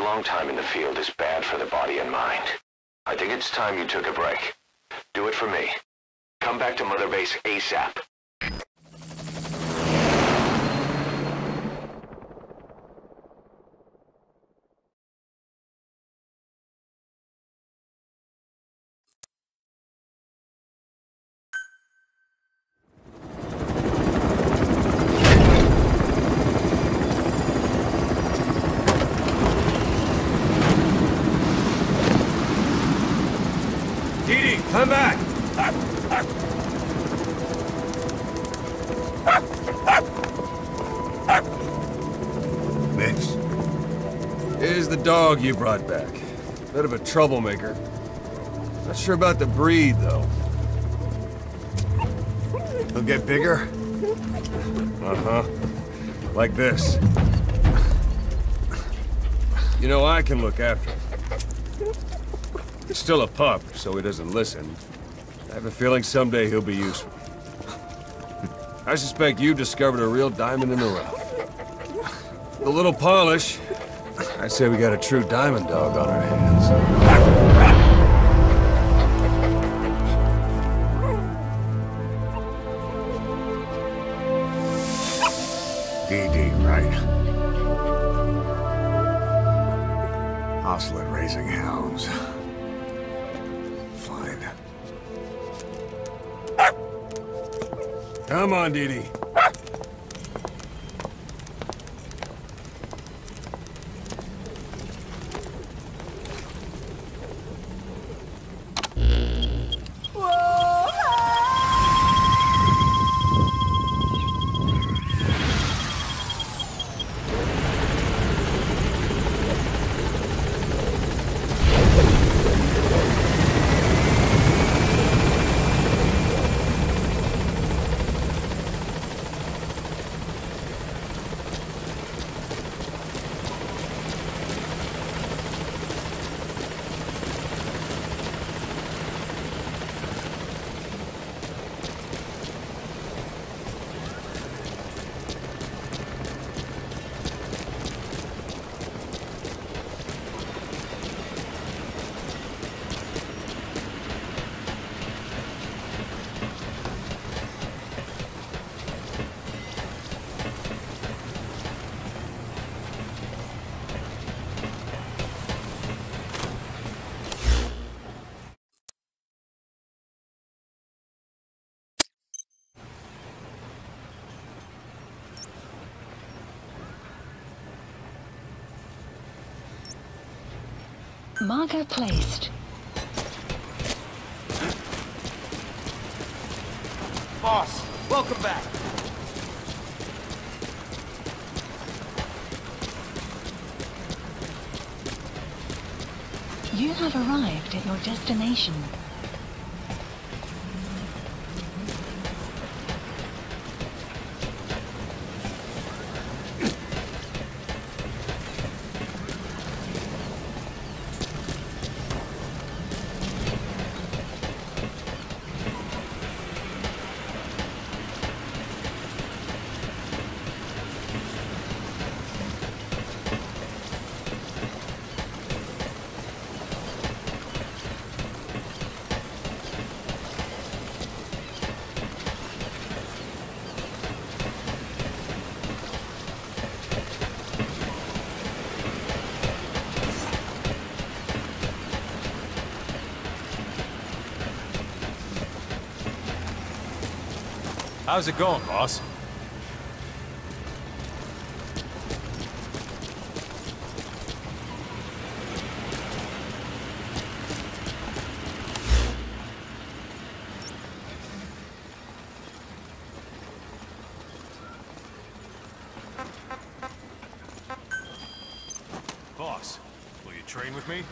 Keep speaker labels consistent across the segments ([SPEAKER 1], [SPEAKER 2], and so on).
[SPEAKER 1] long time in the field is bad for the body and mind. I think it's time you took a break. Do it for me. Come back to Mother Base ASAP.
[SPEAKER 2] Didi, come back!
[SPEAKER 3] Mitch.
[SPEAKER 2] Here's the dog you brought back. Bit of a troublemaker. Not sure about the breed, though.
[SPEAKER 3] He'll get bigger?
[SPEAKER 2] Uh-huh. Like this. You know, I can look after him. He's still a pup, so he doesn't listen. I have a feeling someday he'll be useful. I suspect you discovered a real diamond in the rough. With a little polish, I'd say we got a true diamond dog on our hands.
[SPEAKER 3] Didi, right? Hostile at raising hounds. Fine.
[SPEAKER 2] Come on, Didi.
[SPEAKER 4] Marker placed.
[SPEAKER 5] Boss, welcome back.
[SPEAKER 4] You have arrived at your destination.
[SPEAKER 5] How's it going, boss? Boss, will you train with me?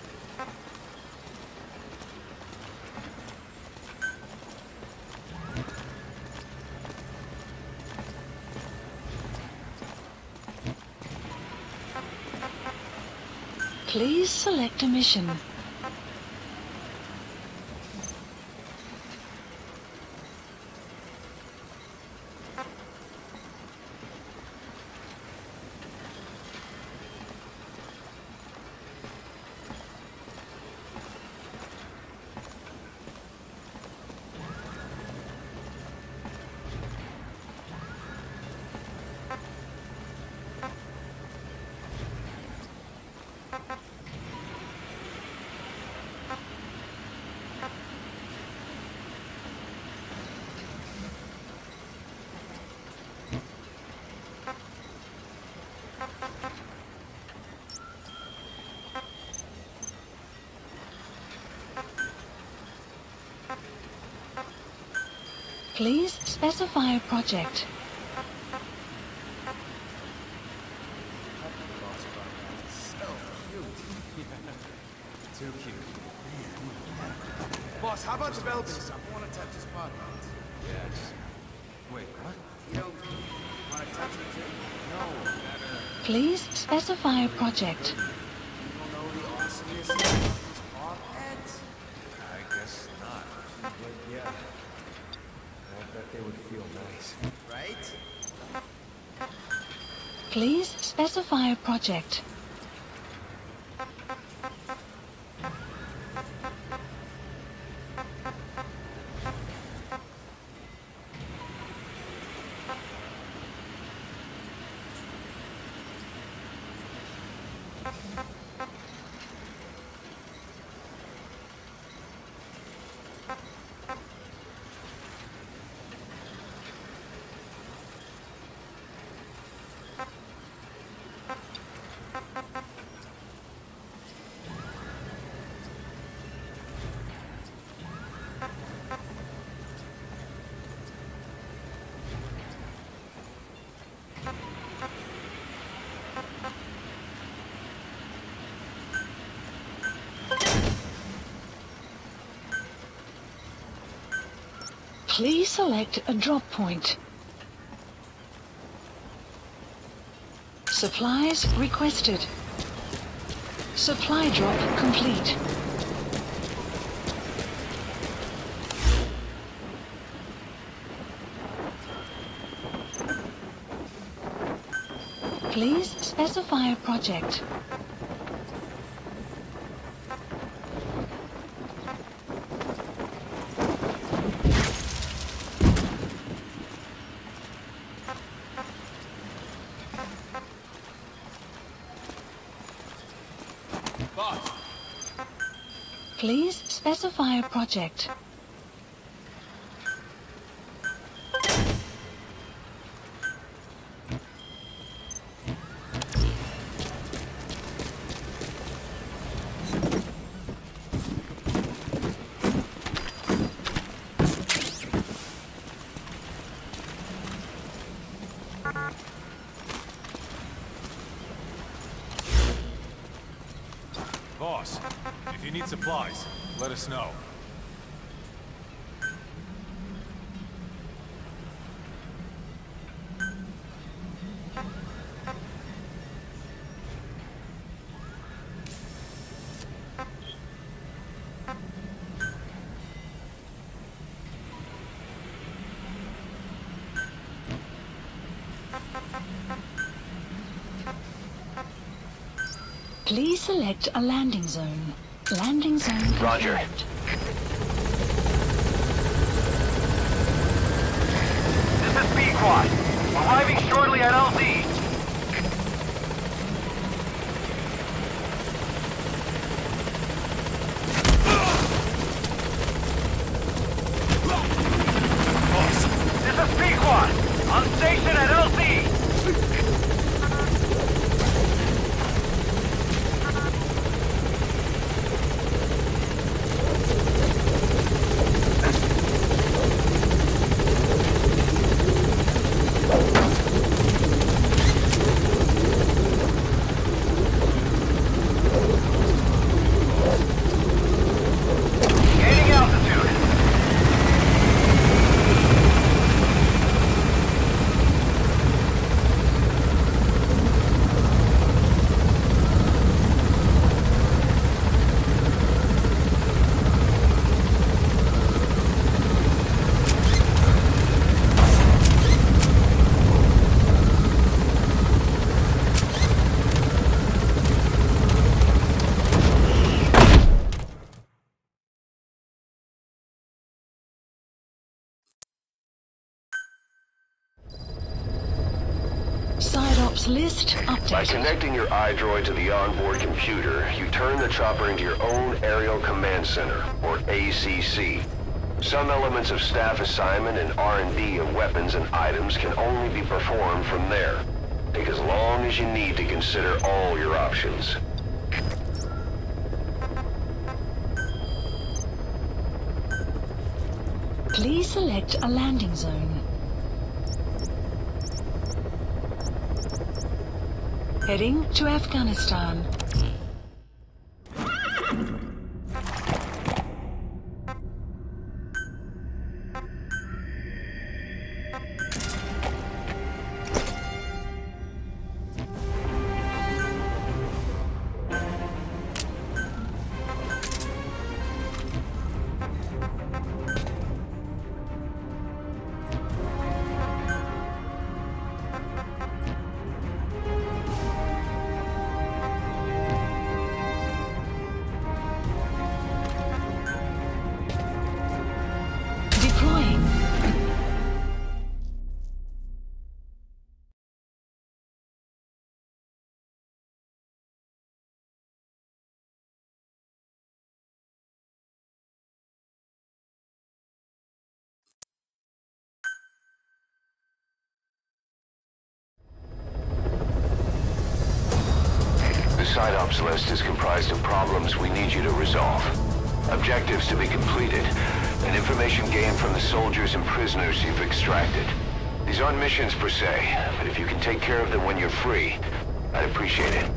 [SPEAKER 4] Please select a mission. Please specify a project.
[SPEAKER 5] Too cute.
[SPEAKER 6] Boss, how about developing something? I want to touch this pod.
[SPEAKER 5] Yeah, just... Wait, what?
[SPEAKER 6] You don't want to touch it too?
[SPEAKER 5] No, that,
[SPEAKER 4] Please specify a project.
[SPEAKER 6] You don't know the awesomeness of these pod heads?
[SPEAKER 5] I guess not. But yeah. I bet they would feel nice.
[SPEAKER 6] Right?
[SPEAKER 4] Please specify a project. Please select a drop point. Supplies requested. Supply drop complete. Please specify a project.
[SPEAKER 5] Boss!
[SPEAKER 4] Please specify a project.
[SPEAKER 5] Boss, if you need supplies, let us know.
[SPEAKER 4] Please select a landing zone. Landing zone confirmed.
[SPEAKER 1] Roger.
[SPEAKER 7] This is B-Quad. Arriving shortly at LZ. This is B-Quad. On station at LZ.
[SPEAKER 4] Ops list
[SPEAKER 1] By
[SPEAKER 4] updated.
[SPEAKER 1] connecting your iDroid to the onboard computer, you turn the chopper into your own Aerial Command Center, or ACC. Some elements of staff assignment and R&D of weapons and items can only be performed from there. Take as long as you need to consider all your options.
[SPEAKER 4] Please select a landing zone. Heading to Afghanistan. Deploying.
[SPEAKER 1] The side ops list is comprised of problems we need you to resolve, objectives to be completed, and information gained from the soldiers and prisoners you've extracted. These aren't missions per se, but if you can take care of them when you're free, I'd appreciate it.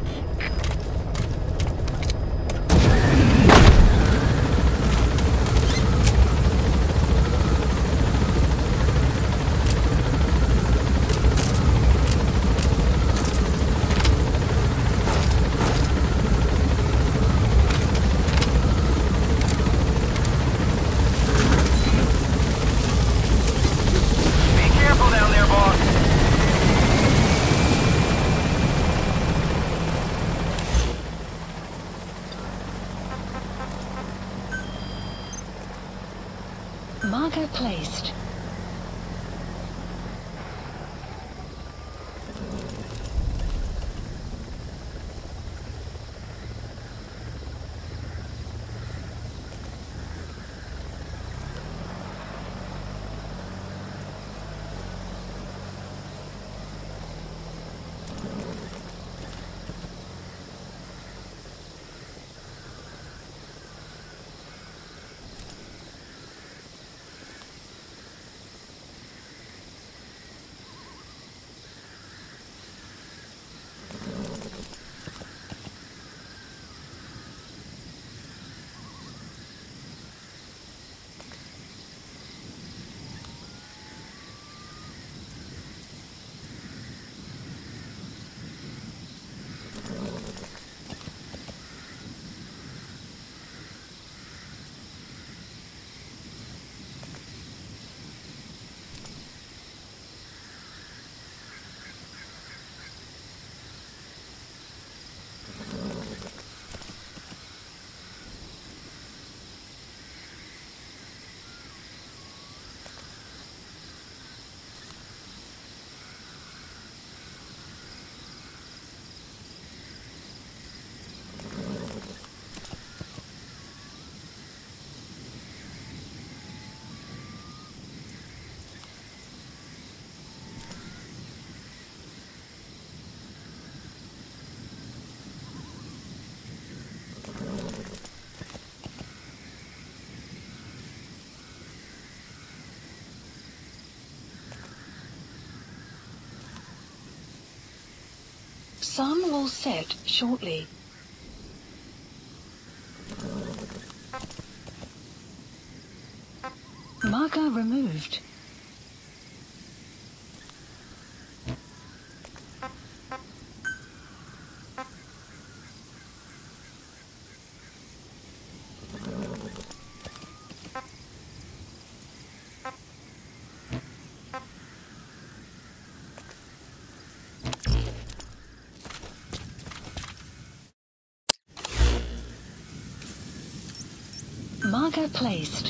[SPEAKER 7] Be careful down there, boss.
[SPEAKER 4] Marker placed. Some will set shortly. Marker removed. Marker placed.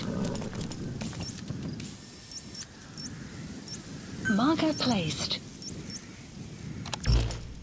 [SPEAKER 4] Marker placed.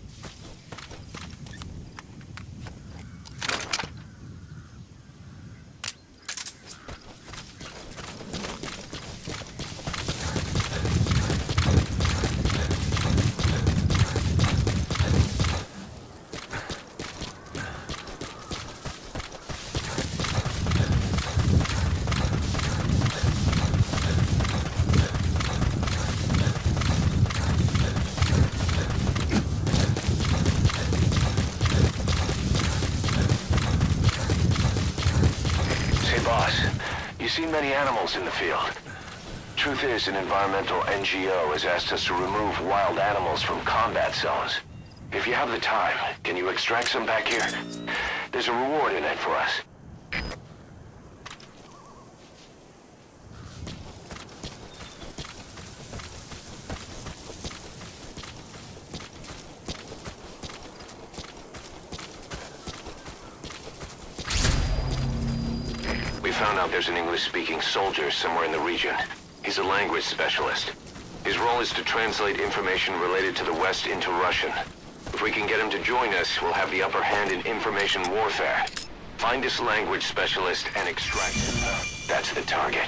[SPEAKER 1] boss. You see many animals in the field. Truth is, an environmental NGO has asked us to remove wild animals from combat zones. If you have the time, can you extract some back here? There's a reward in it for us. We found out there's an English-speaking soldier somewhere in the region. He's a language specialist. His role is to translate information related to the West into Russian. If we can get him to join us, we'll have the upper hand in information warfare. Find this language specialist and extract him. That's the target.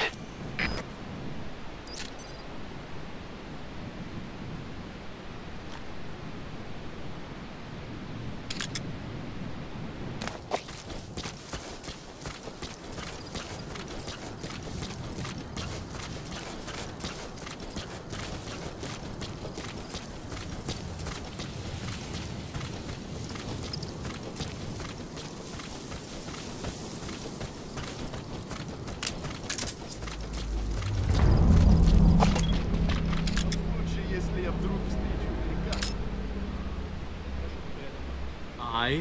[SPEAKER 8] Ai.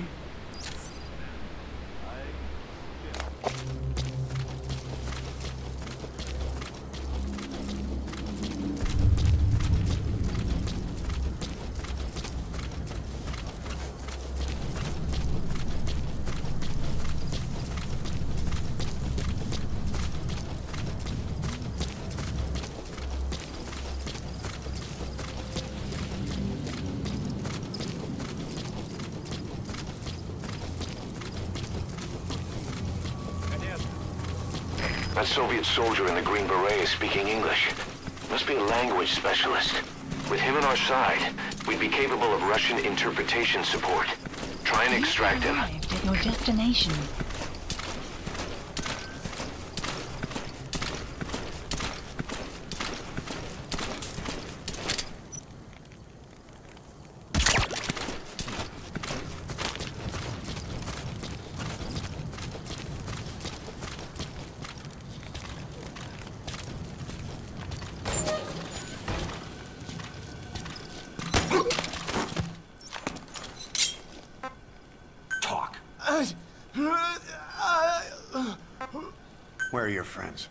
[SPEAKER 1] That Soviet soldier in the Green Beret is speaking English. Must be a language specialist. With him on our side, we'd be capable of Russian interpretation support. Try and extract him.
[SPEAKER 4] Arrived at your destination.
[SPEAKER 3] Where are your friends?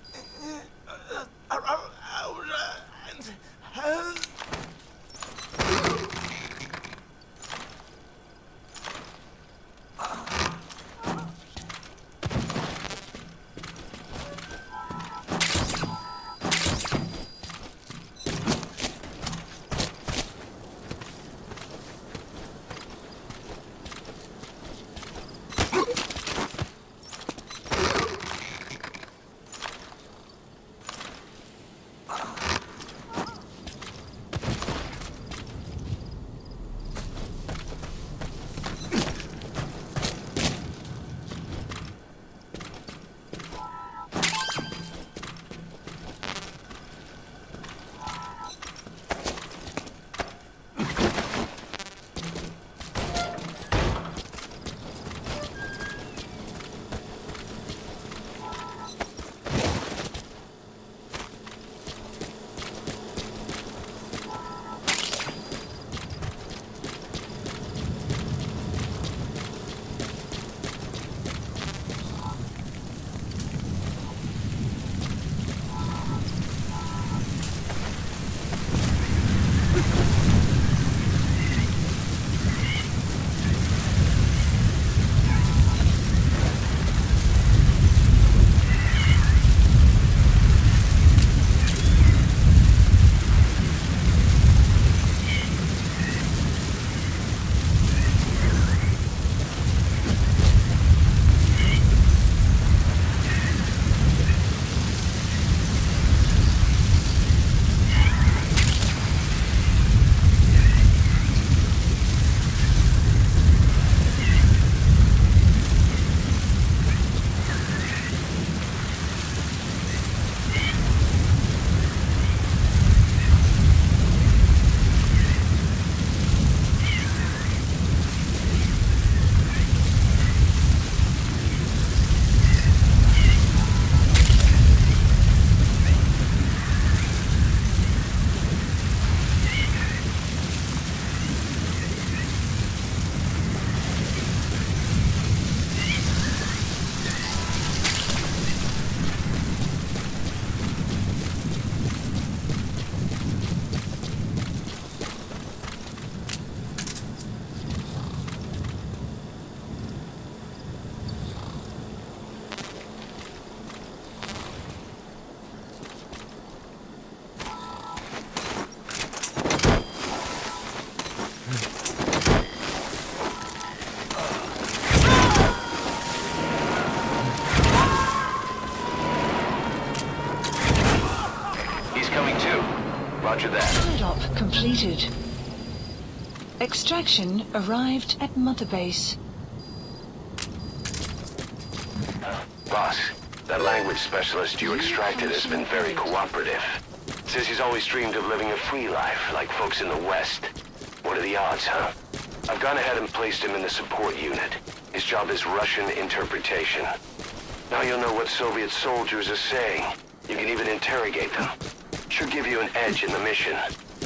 [SPEAKER 4] completed. Extraction arrived at Mother Base.
[SPEAKER 1] Boss, that language specialist you extracted has been very cooperative. Says he's always dreamed of living a free life, like folks in the West. What are the odds, huh? I've gone ahead and placed him in the support unit. His job is Russian interpretation. Now you'll know what Soviet soldiers are saying. You can even interrogate them. Should give you an edge in the mission.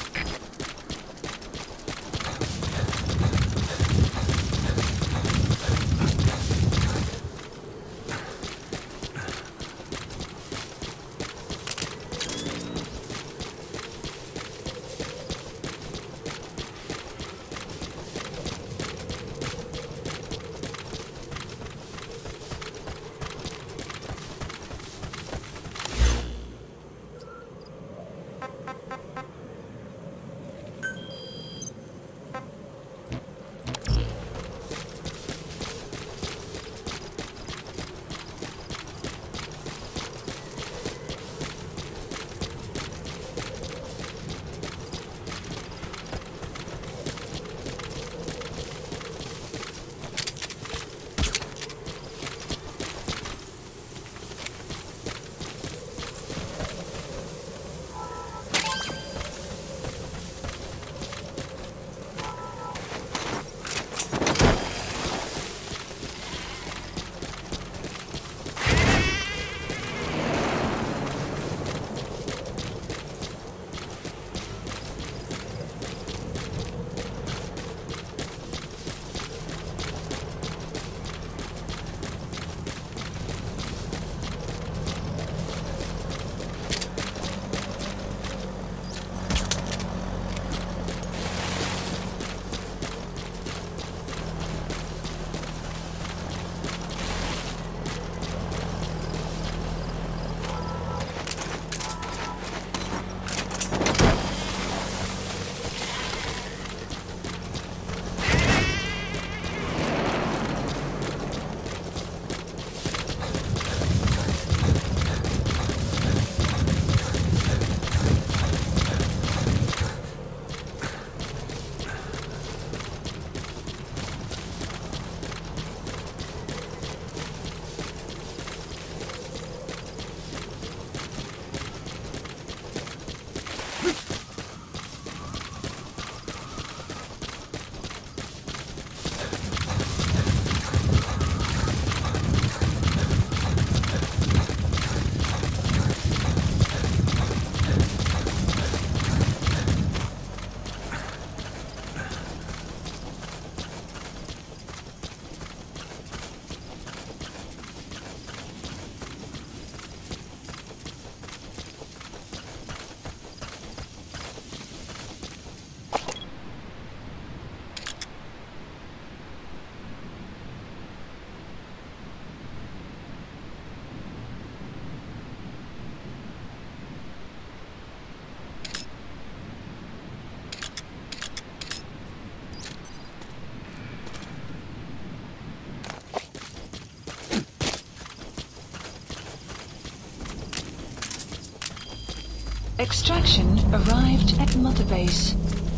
[SPEAKER 4] Extraction arrived at Mother Base.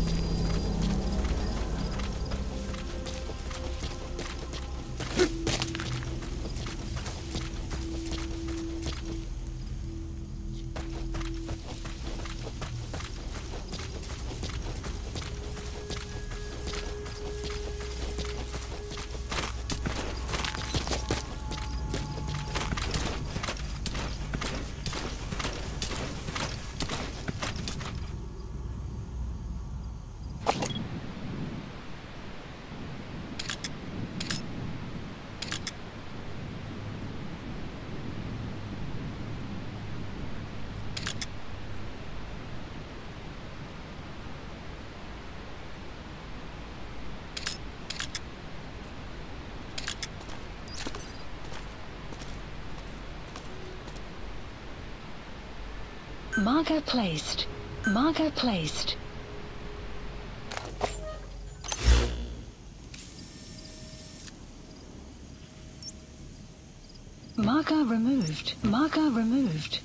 [SPEAKER 4] Marker placed. Marker placed. Marker removed. Marker removed.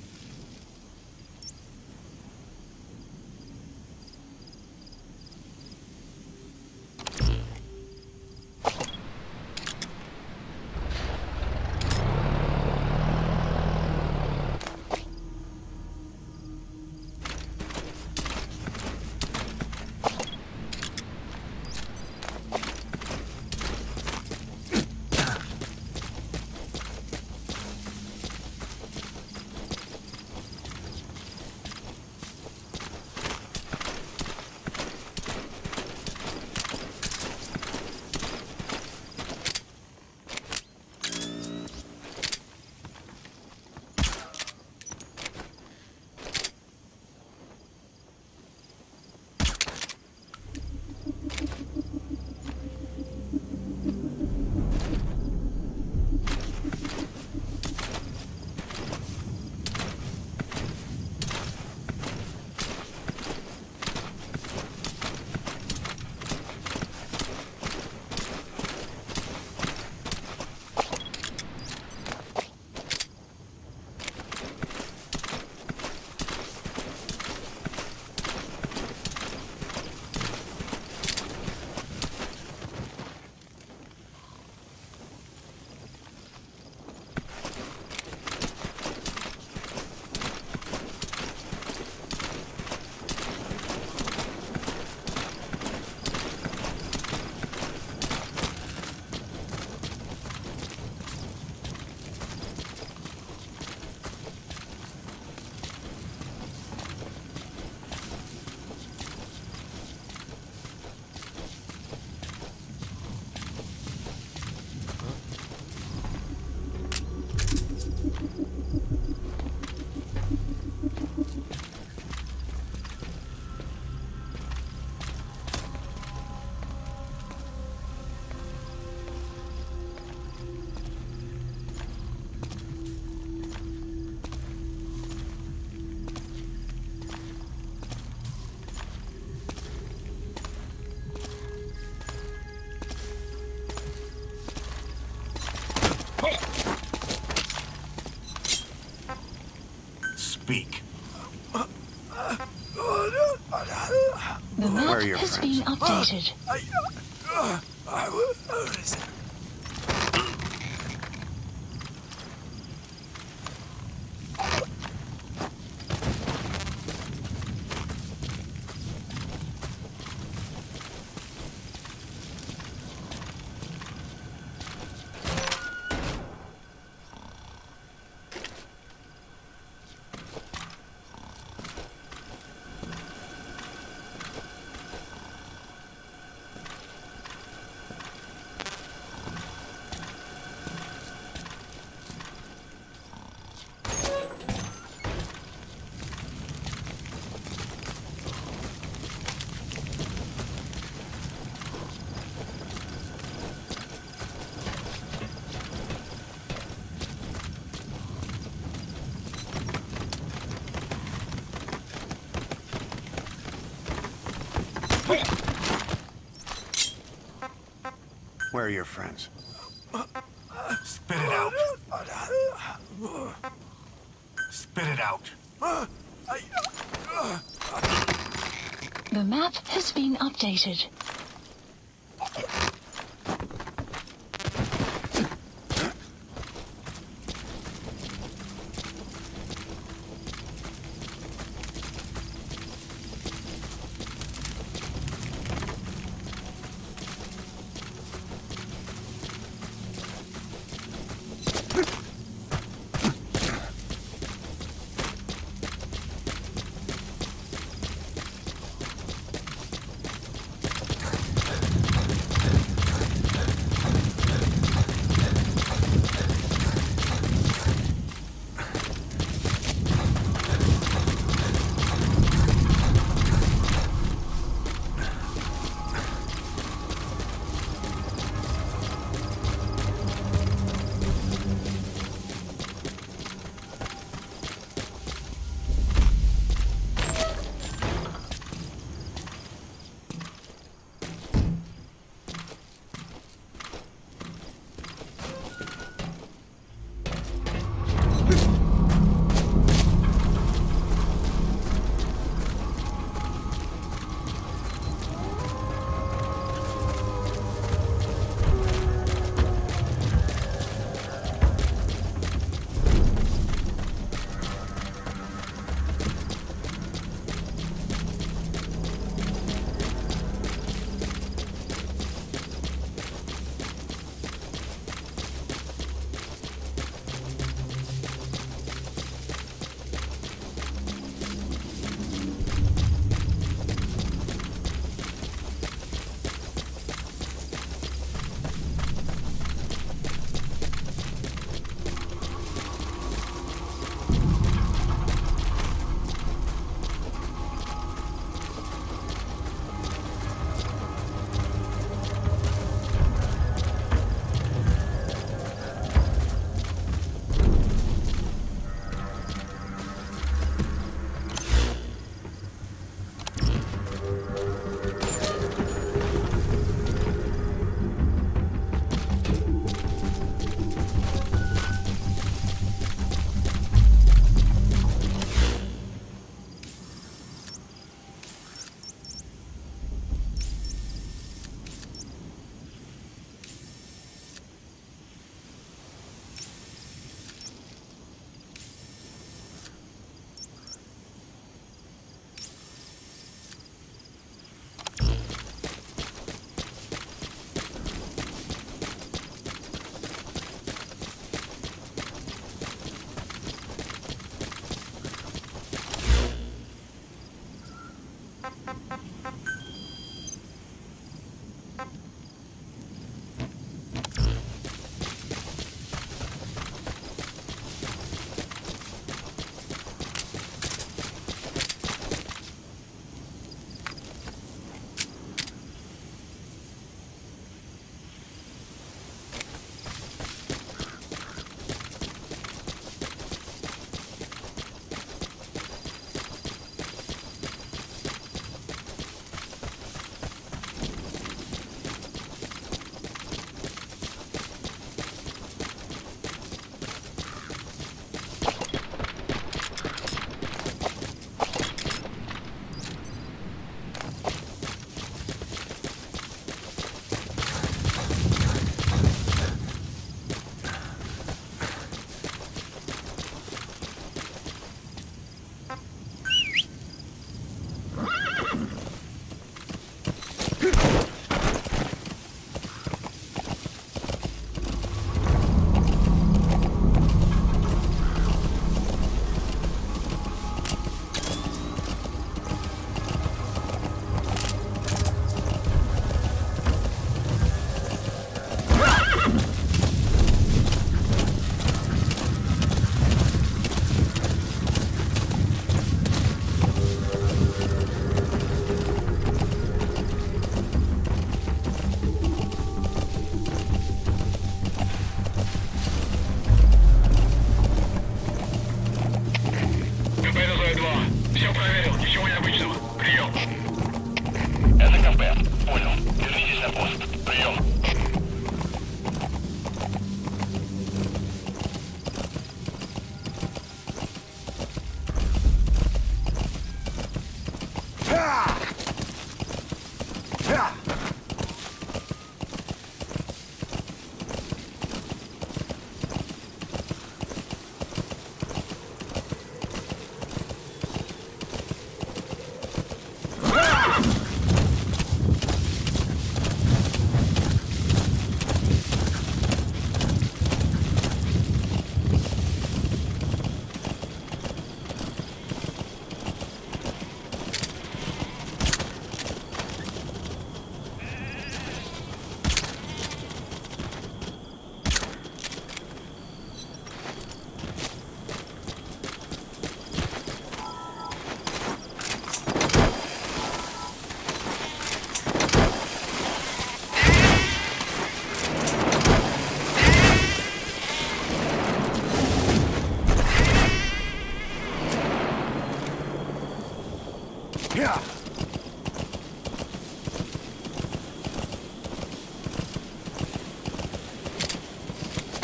[SPEAKER 3] Speak.
[SPEAKER 4] The
[SPEAKER 3] Where
[SPEAKER 4] map
[SPEAKER 3] are your
[SPEAKER 4] has
[SPEAKER 3] friends?
[SPEAKER 4] been updated.
[SPEAKER 3] Where are your friends? Spit it out. Spit it out.
[SPEAKER 4] The map has been updated.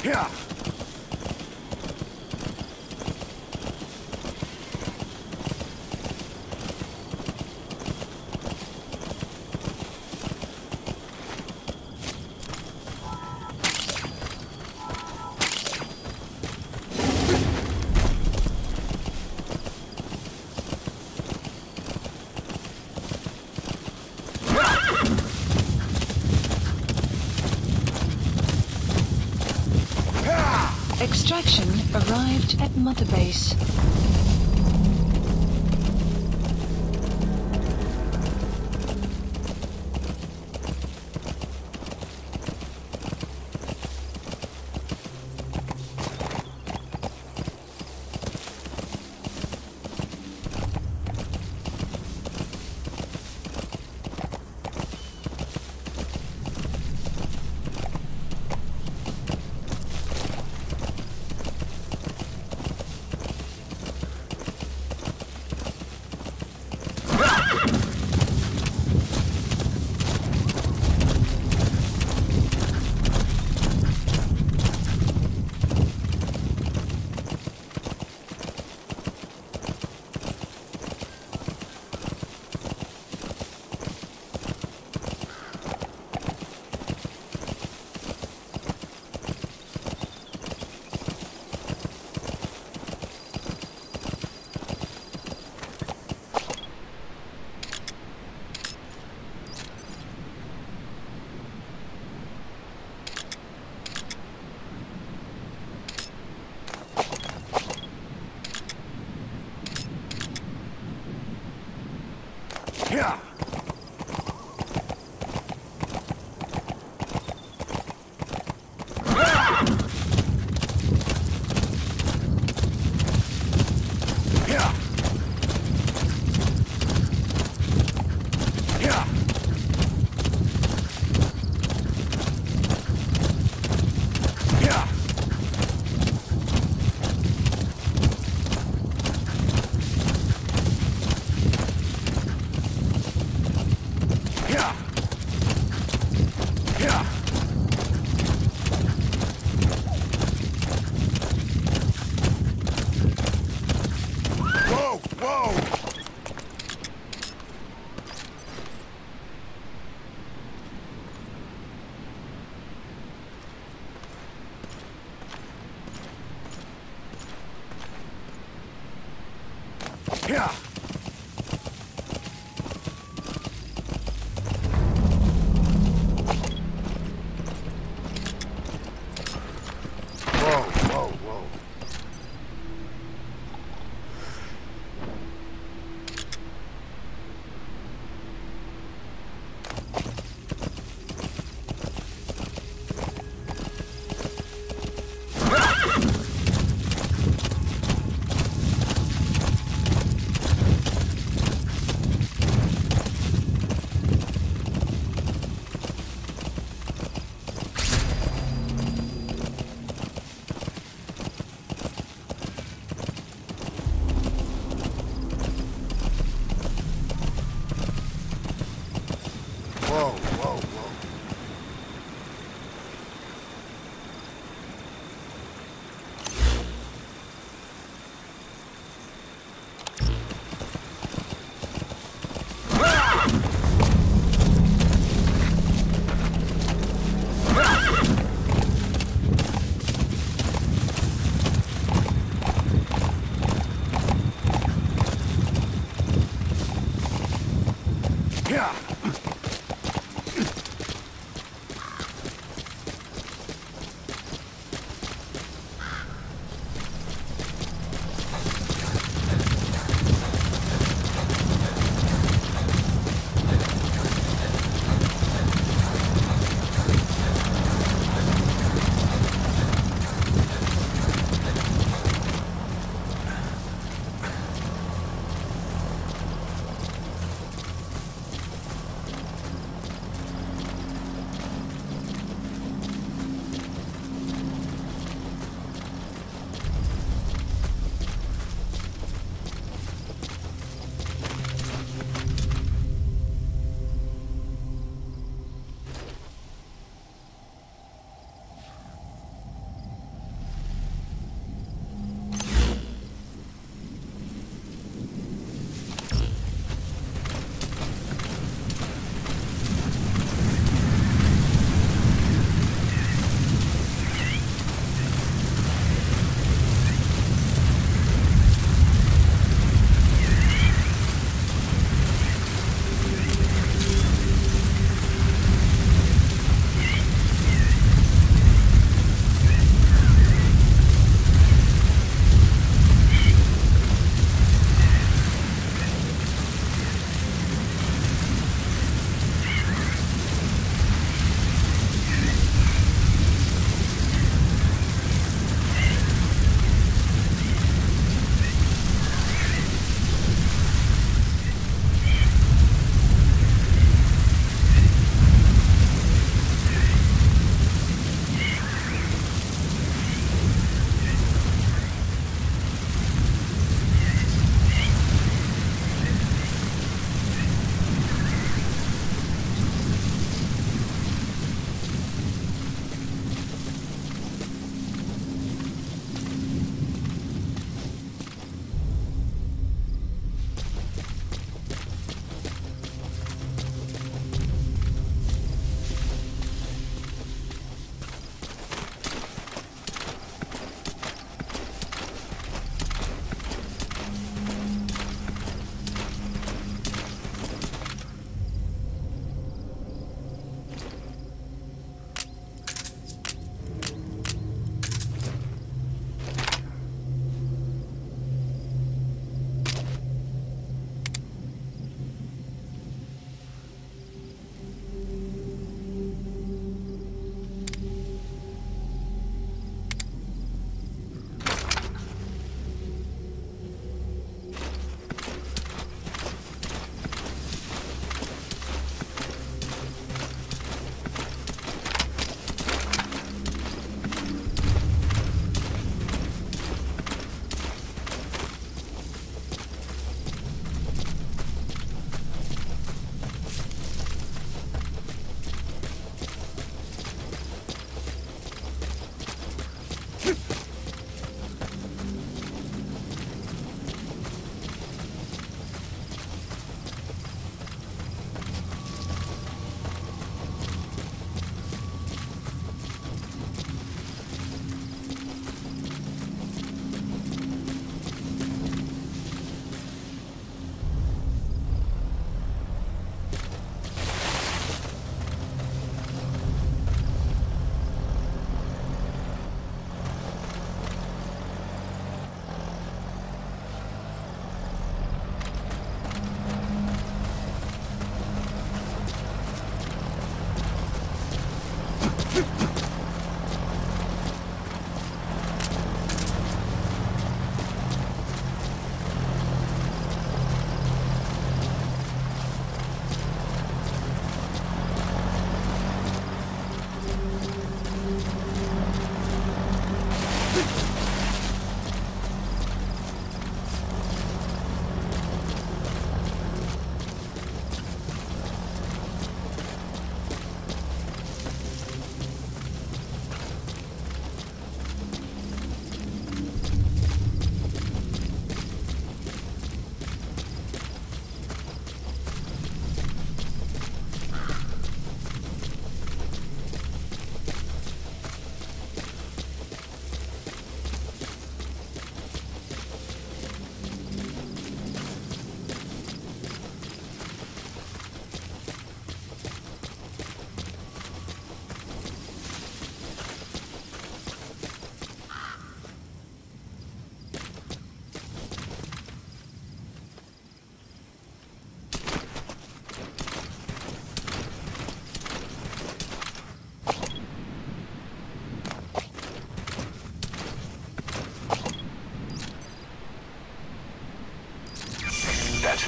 [SPEAKER 3] Yeah.
[SPEAKER 4] Extraction arrived at Mother Base. Yeah. Yeah. Whoa, whoa, whoa.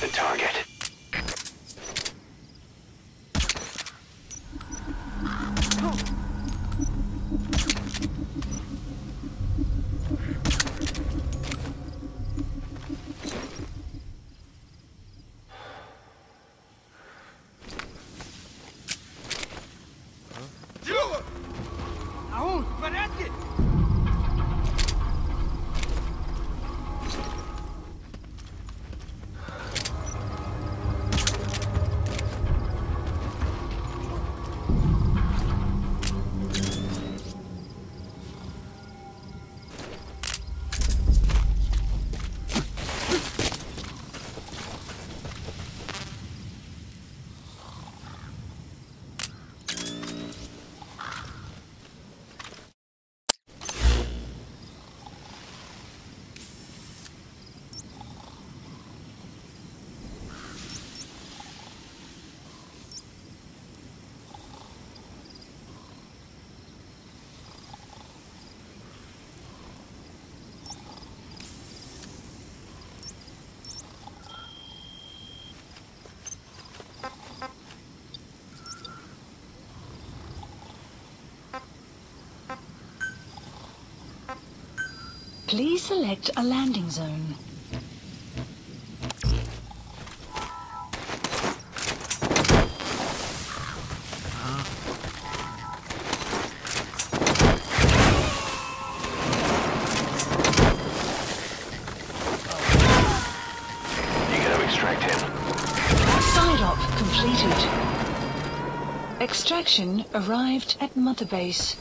[SPEAKER 1] the target.
[SPEAKER 6] Ау, в порядке?
[SPEAKER 4] Please select a landing zone.
[SPEAKER 1] You gotta extract him.
[SPEAKER 4] Side op completed. Extraction arrived at Mother Base.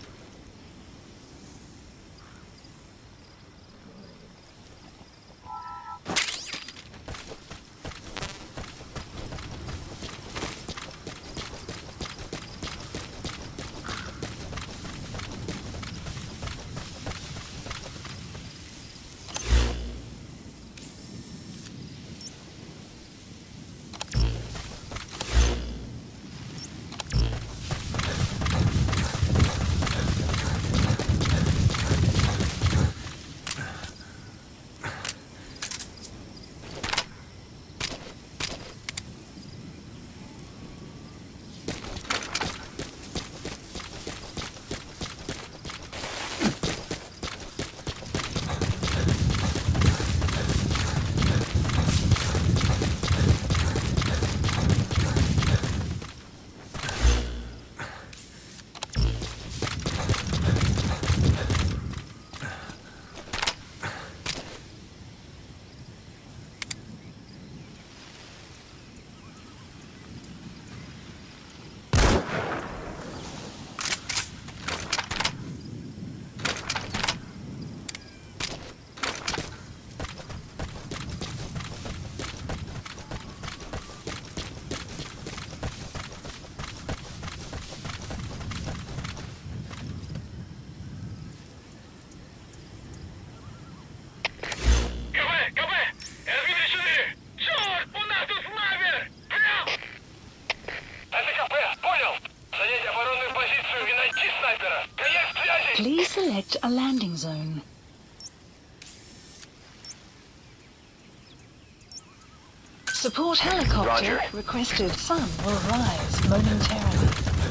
[SPEAKER 4] Please select a landing zone. Support helicopter
[SPEAKER 1] Roger.
[SPEAKER 4] requested. Sun will rise momentarily.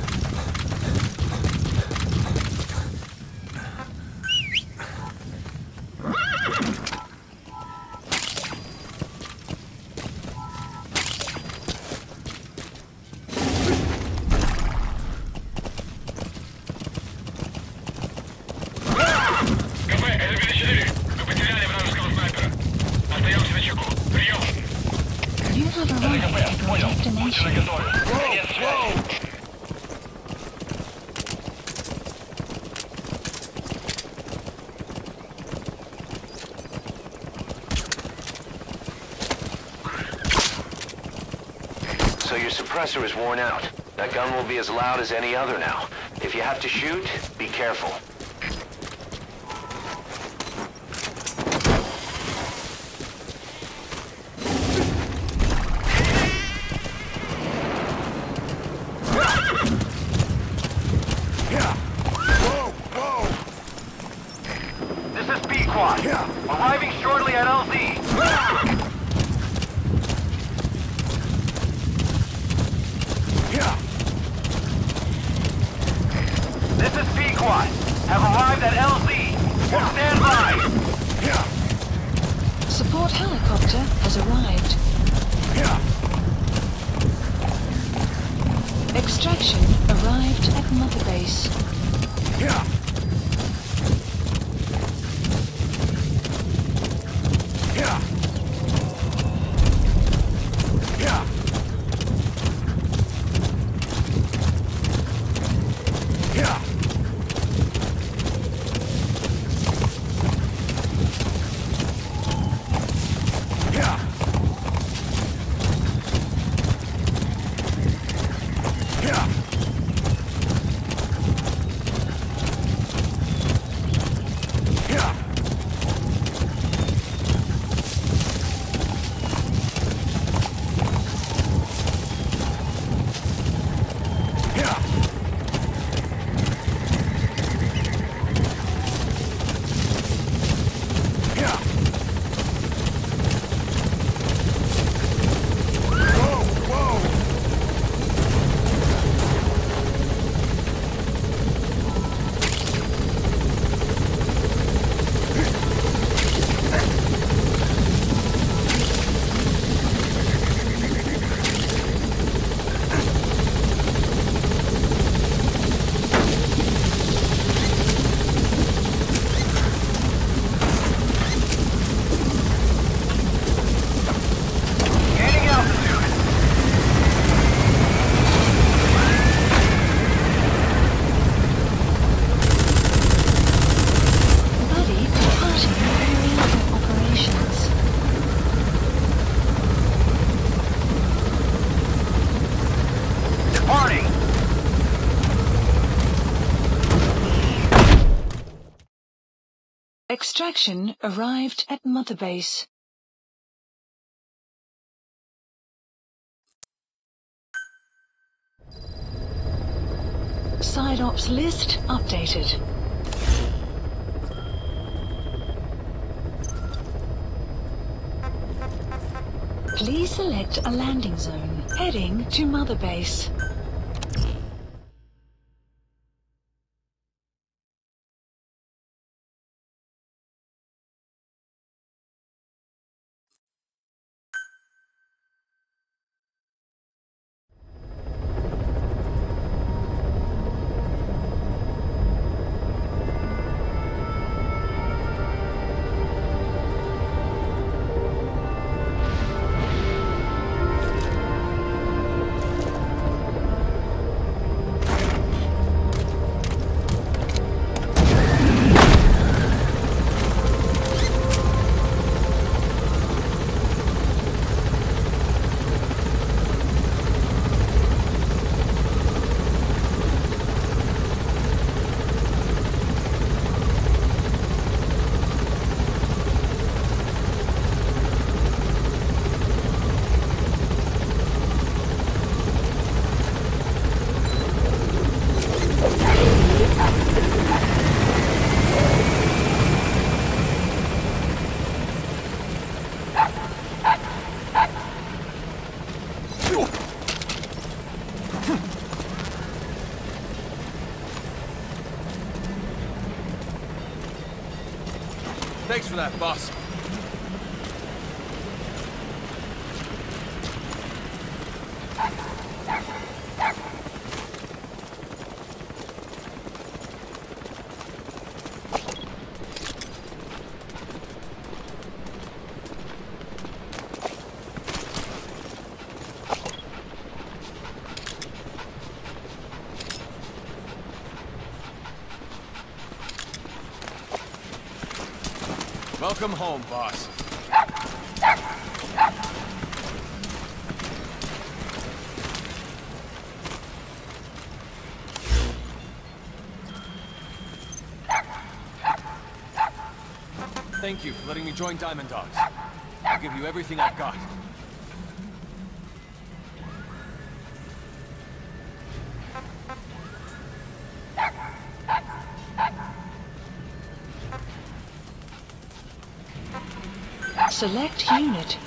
[SPEAKER 4] You have arrived at your destination.
[SPEAKER 1] So your suppressor is worn out. That gun will be as loud as any other now. If you have to shoot, be careful.
[SPEAKER 7] This is Pequod. Arriving shortly at LZ. Squad have arrived at LZ. Stand by.
[SPEAKER 4] Support helicopter has arrived. Extraction arrived at Mother Base. Extraction arrived at Mother Base. Side ops list updated. Please select a landing zone. Heading to Mother Base.
[SPEAKER 5] Thanks for that, boss. Welcome home, boss. Thank you for letting me join Diamond Dogs. I'll give you everything I've got.
[SPEAKER 4] Select unit.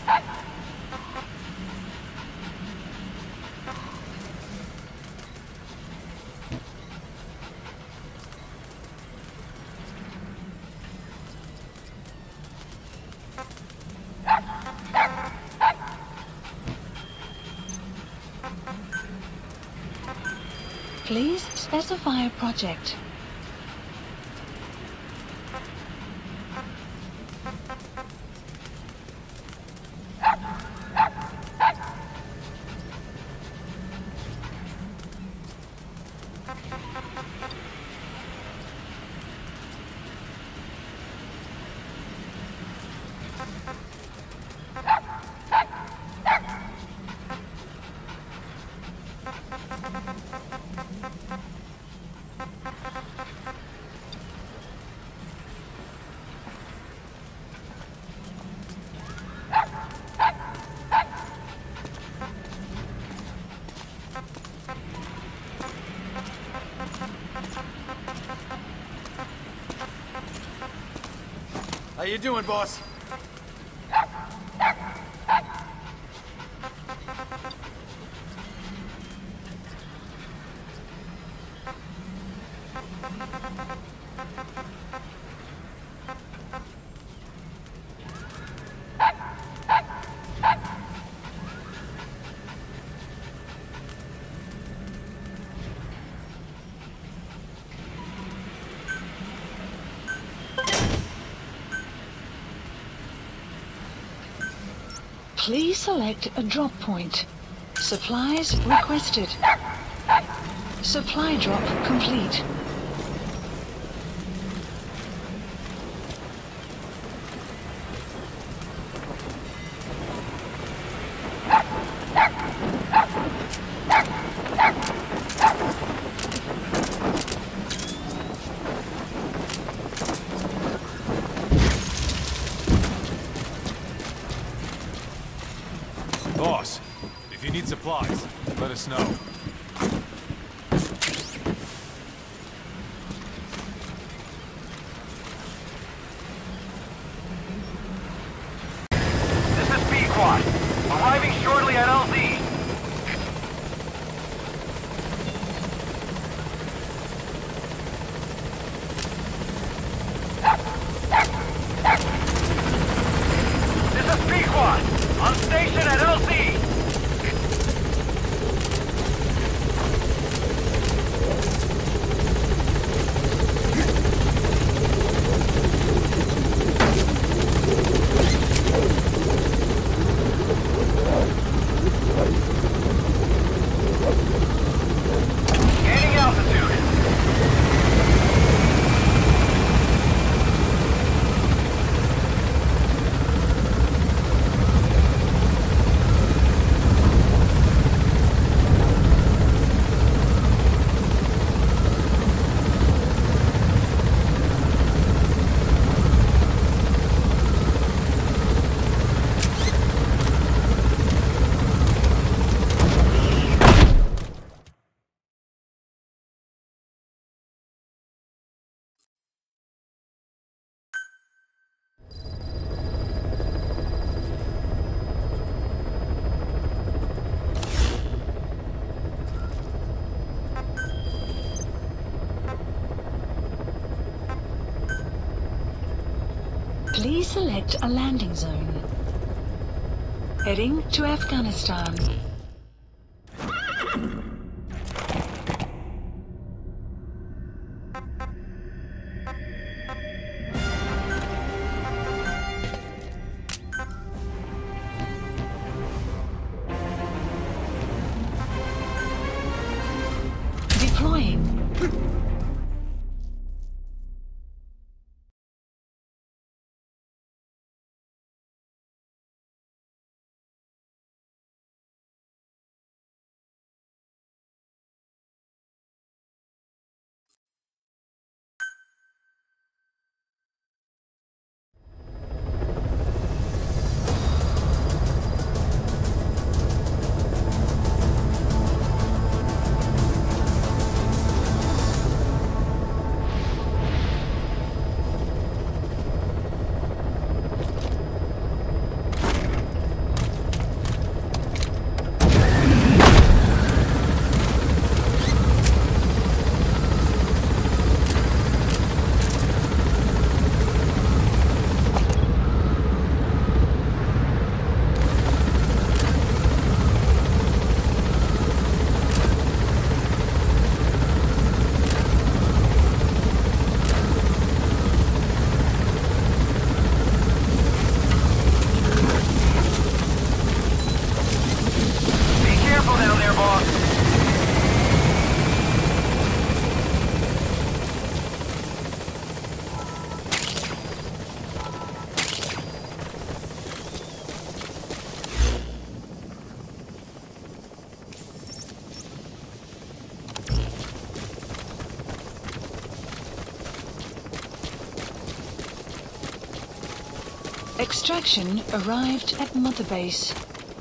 [SPEAKER 4] Please specify a project.
[SPEAKER 6] How you doing, boss?
[SPEAKER 4] Please select a drop point. Supplies requested. Supply drop complete.
[SPEAKER 5] Boss, if you need supplies, let us know.
[SPEAKER 7] This is Pequod. Arriving shortly at LZ. This is Pequod. On station at LZ. Gaining altitude.
[SPEAKER 4] Please select a landing zone. Heading to Afghanistan. Deploying. Extraction arrived at Mother Base.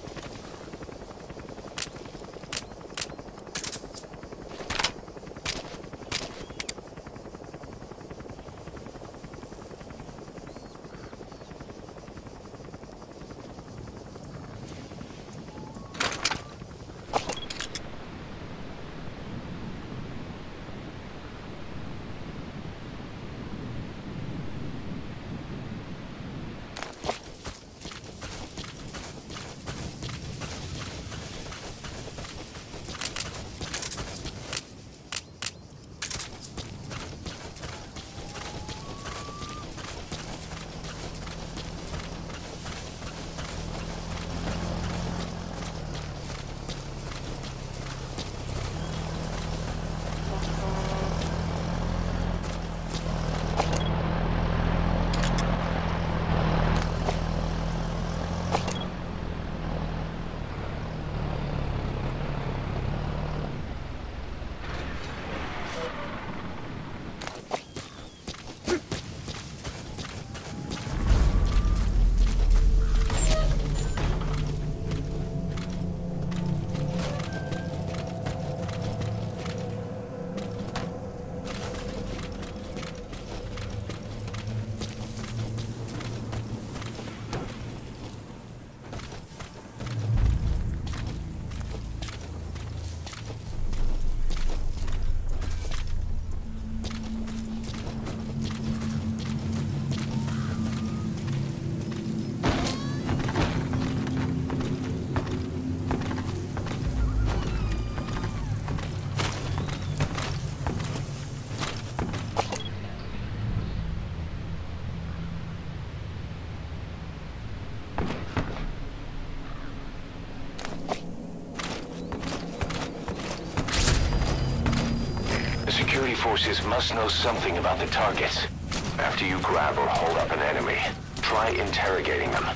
[SPEAKER 1] Security forces must know something about the targets. After you grab or hold up an enemy, try interrogating them.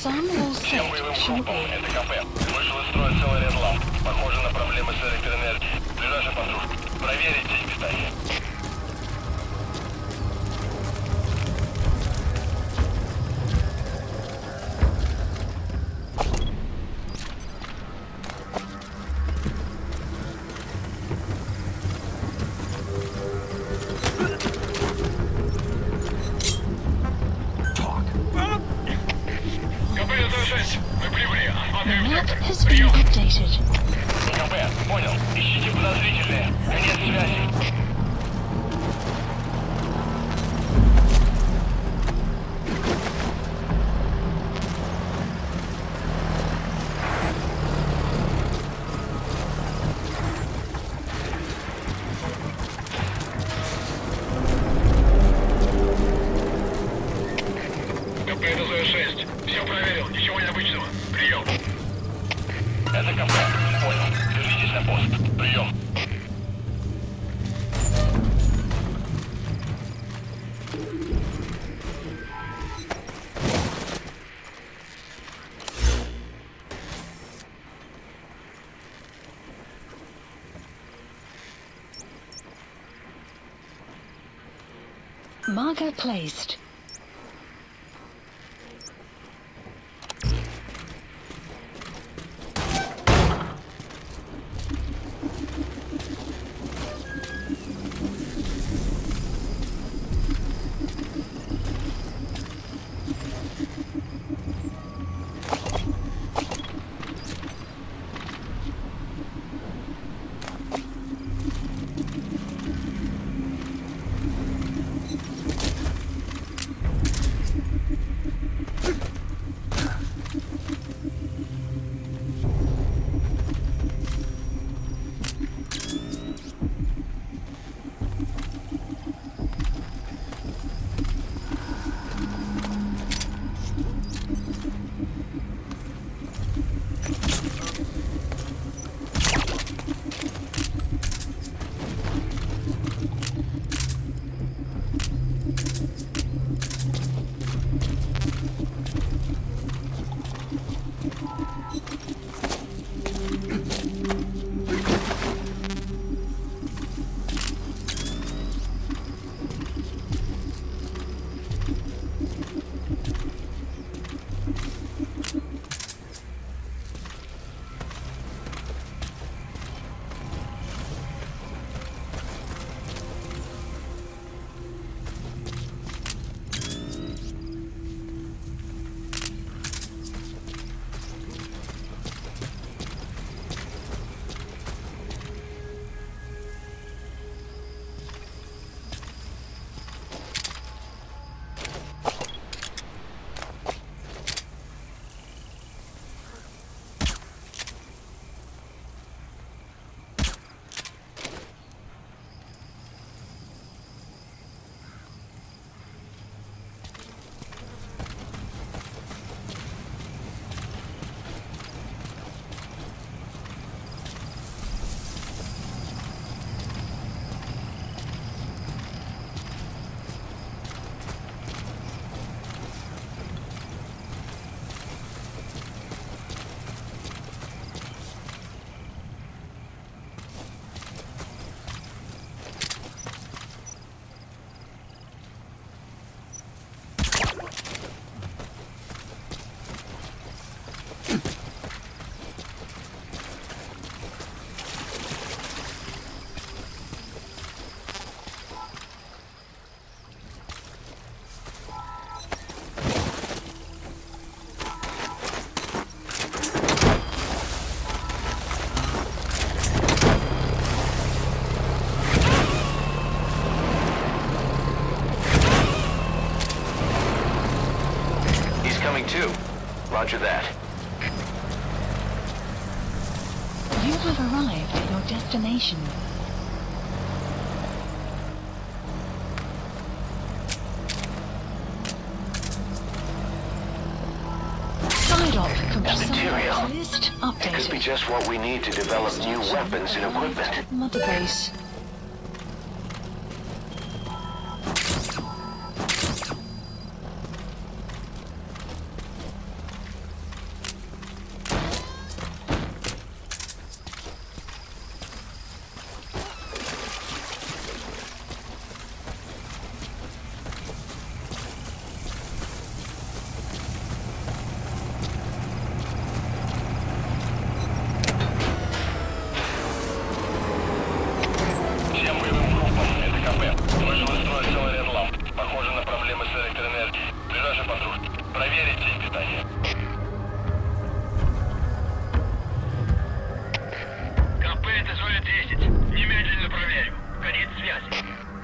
[SPEAKER 4] Sun all
[SPEAKER 7] Всем
[SPEAKER 4] set
[SPEAKER 7] боевым
[SPEAKER 4] to
[SPEAKER 7] группам,
[SPEAKER 4] all.
[SPEAKER 7] это КП. Вышел из строя целый ряд ламп. Похоже на проблемы с электроэнергией. Ближайший патруль. Проверить их, кстати.
[SPEAKER 4] The map has been updated.
[SPEAKER 7] КП, понял. Ищите подозрительные. Конец связи. КП, это Зоя-6. Все проверил, ничего необычного. Прием. Это КП. Понял. Держитесь на пост. Прием.
[SPEAKER 4] Marker placed.
[SPEAKER 1] Too. Roger that.
[SPEAKER 4] You have arrived at your destination. Side op
[SPEAKER 1] Material.
[SPEAKER 4] list
[SPEAKER 1] It could be
[SPEAKER 4] updated.
[SPEAKER 1] just what we need to develop new weapons and equipment.
[SPEAKER 4] Mother base.
[SPEAKER 7] Проверить цепь питания. КП это зона 10. Немедленно проверю. Конец связи.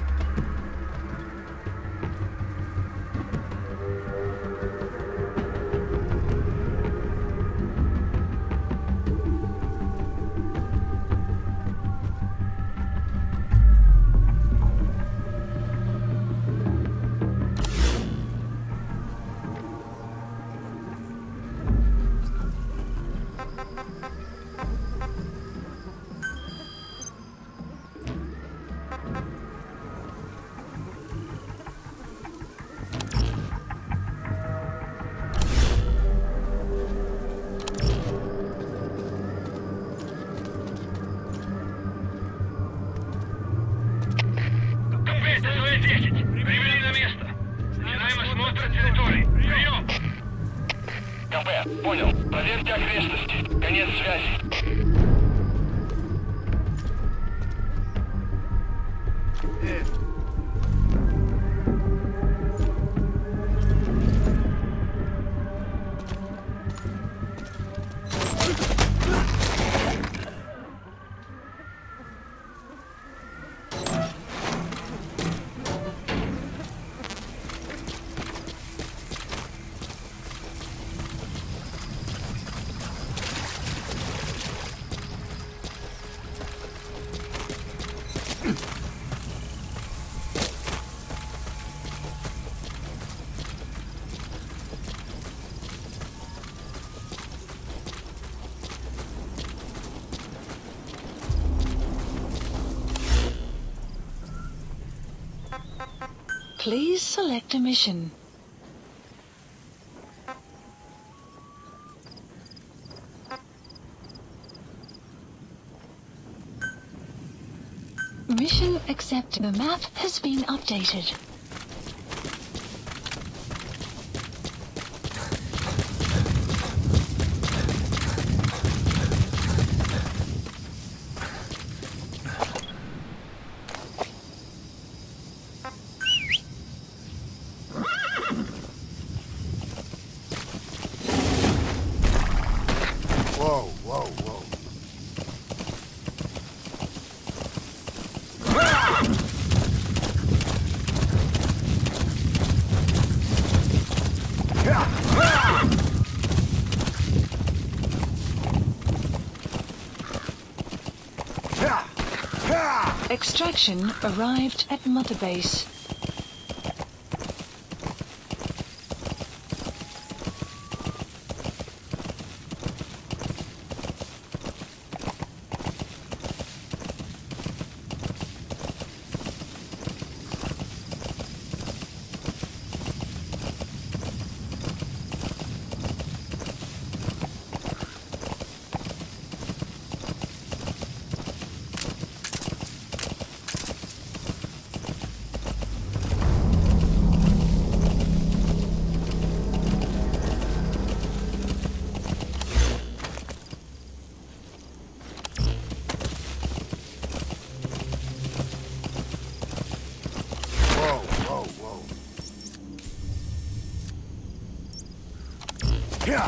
[SPEAKER 7] КП, понял. Проверьте окрестности. Конец связи.
[SPEAKER 4] Please select a mission. Mission accepted. The map has been updated.
[SPEAKER 3] Whoa, whoa, whoa.
[SPEAKER 4] Extraction arrived at Mother Base.
[SPEAKER 3] Yeah.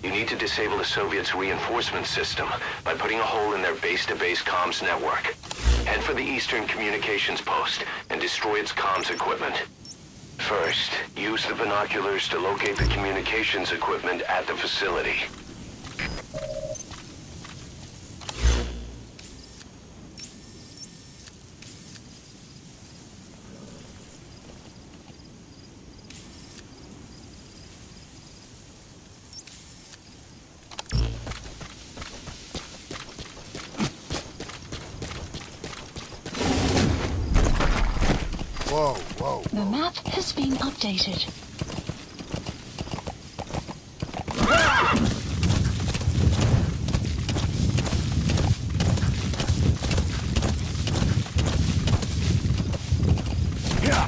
[SPEAKER 1] You need to disable the Soviets' reinforcement system by putting a hole in their base-to-base comms network. Head for the Eastern Communications Post and destroy its comms equipment. First, use the binoculars to locate the communications equipment at the facility.
[SPEAKER 3] Whoa, whoa.
[SPEAKER 4] The map has been updated.
[SPEAKER 3] Yeah.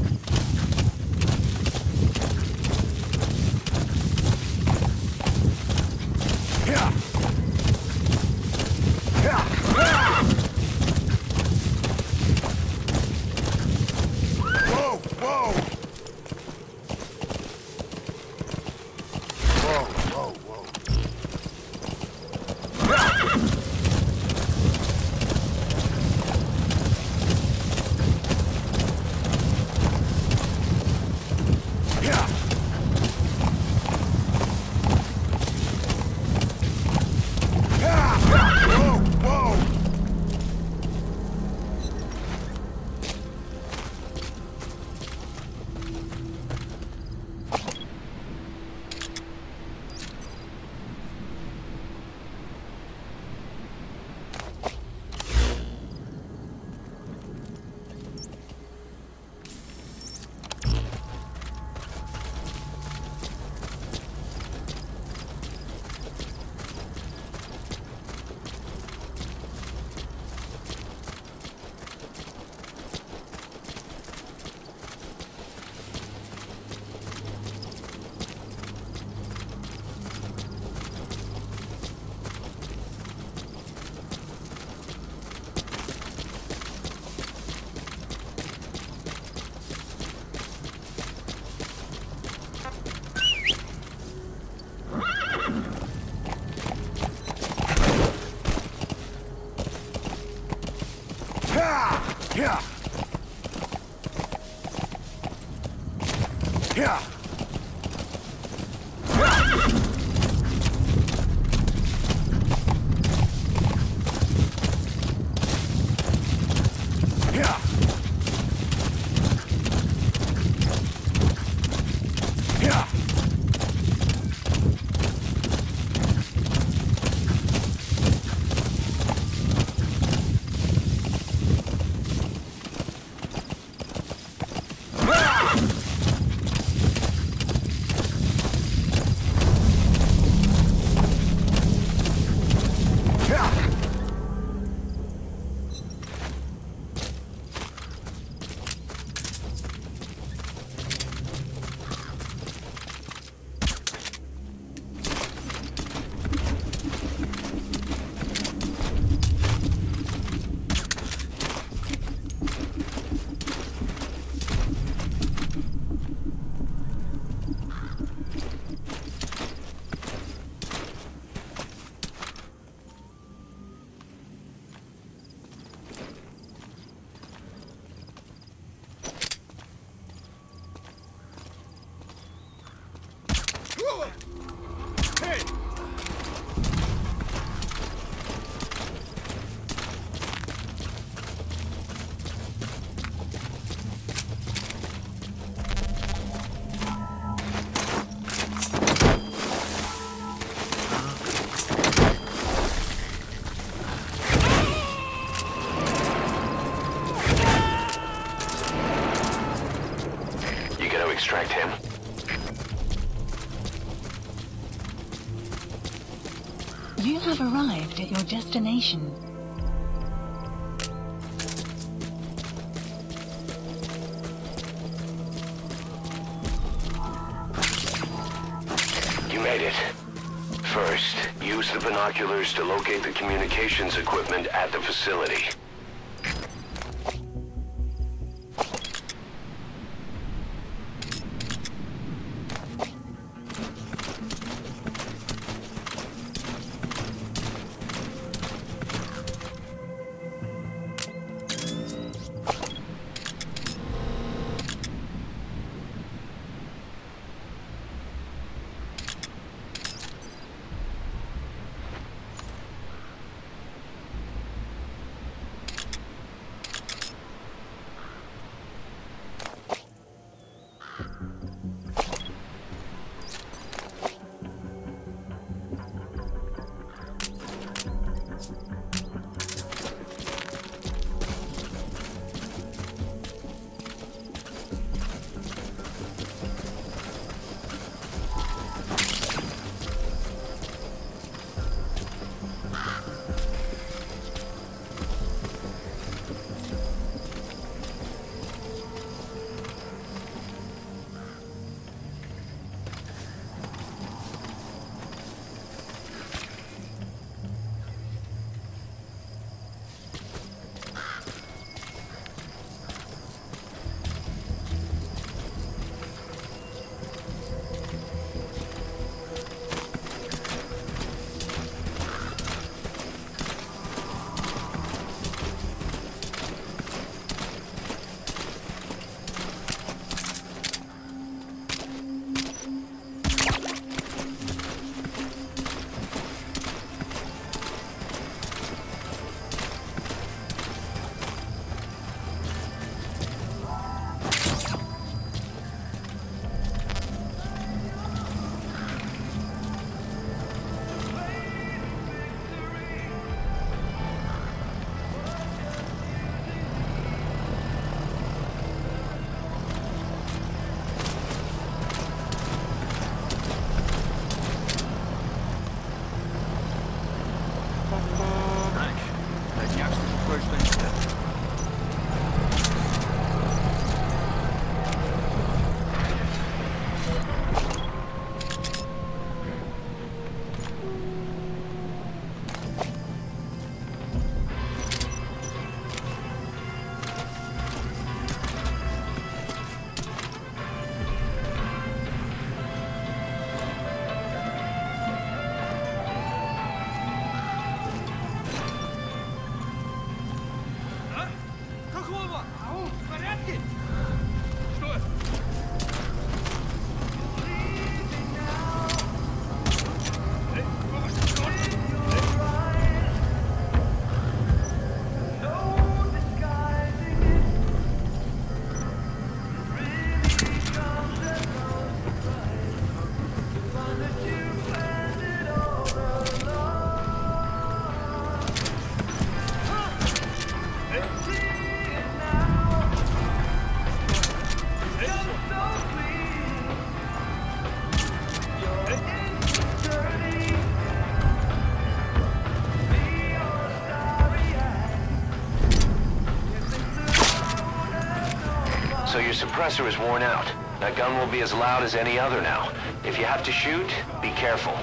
[SPEAKER 3] Yeah. Yeah. Whoa, whoa. Whoa, whoa, whoa. Yeah. Yeah. Whoa, whoa. Yeah. Yeah. Yeah. Yeah.
[SPEAKER 1] Extract him.
[SPEAKER 4] You have arrived at your destination.
[SPEAKER 1] You made it. First, use the binoculars to locate the communications equipment at the facility. suppressor is worn out. That gun will be as loud as any other now. If you have to shoot, be careful.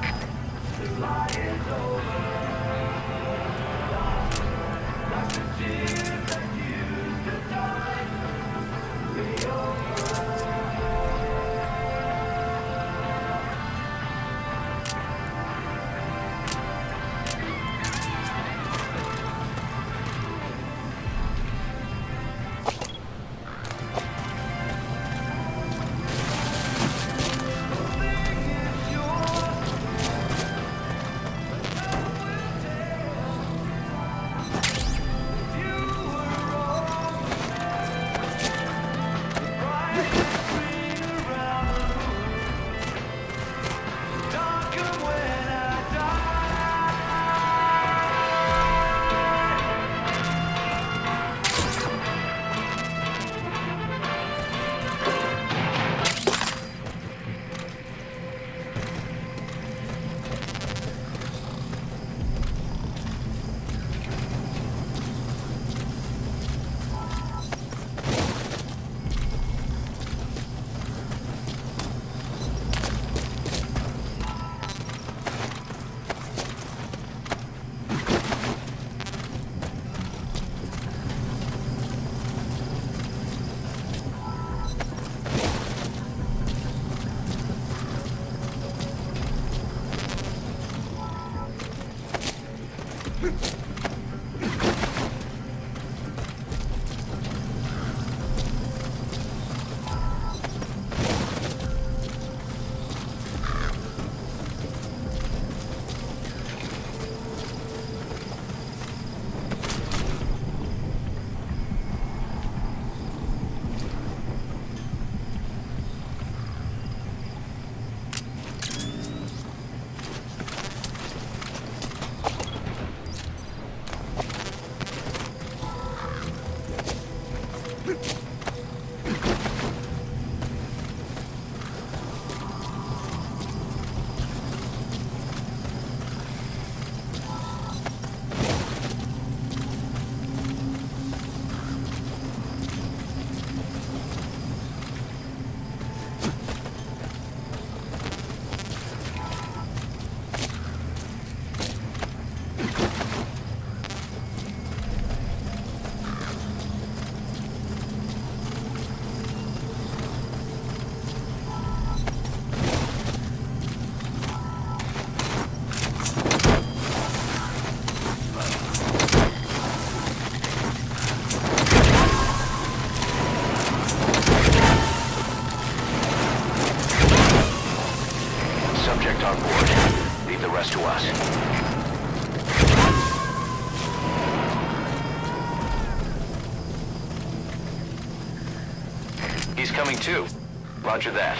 [SPEAKER 1] He's coming too. Roger that.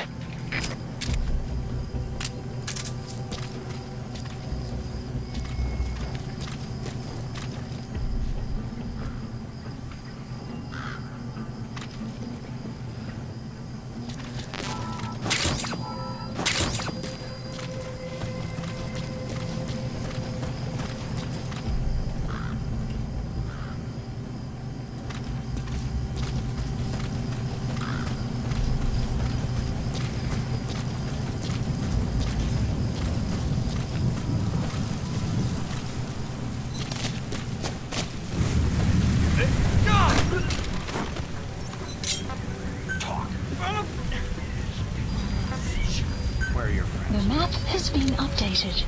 [SPEAKER 4] The map has been updated.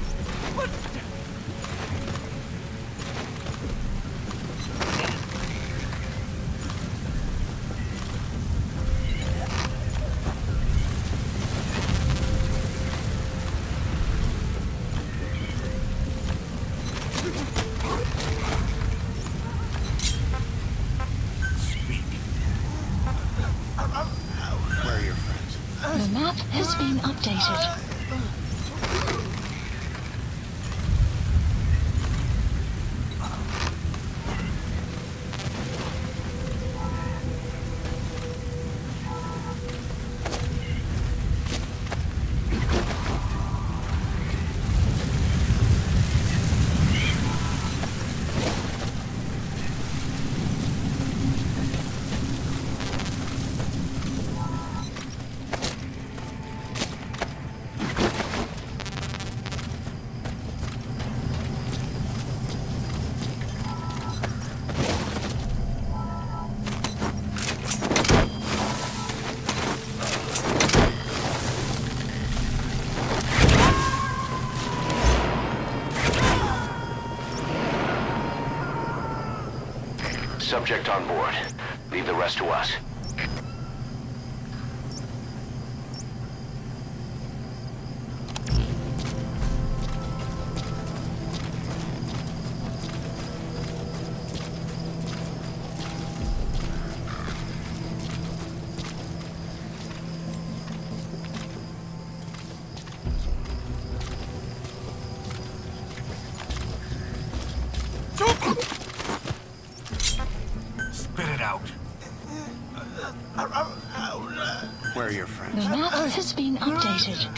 [SPEAKER 3] Where are your friends?
[SPEAKER 4] The map has been updated.
[SPEAKER 1] Subject on board. Leave the rest to us.
[SPEAKER 3] Spit it out. Where are your friends?
[SPEAKER 4] The map has been updated.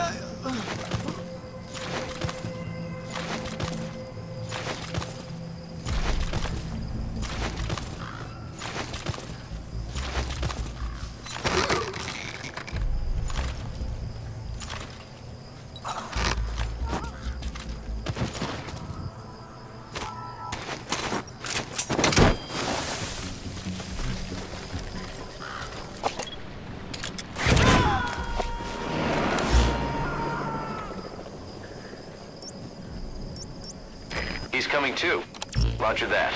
[SPEAKER 1] He's coming too. Roger that.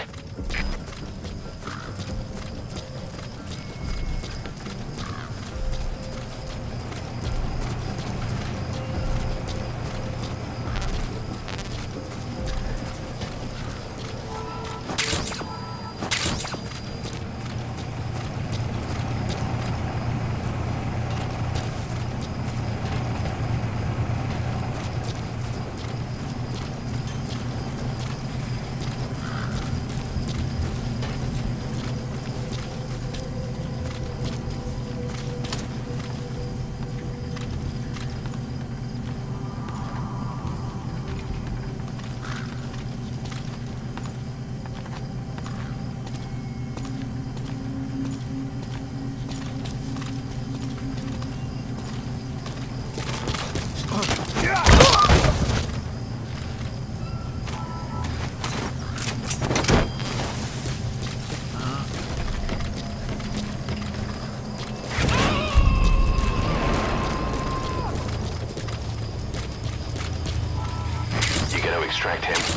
[SPEAKER 1] You gotta extract him.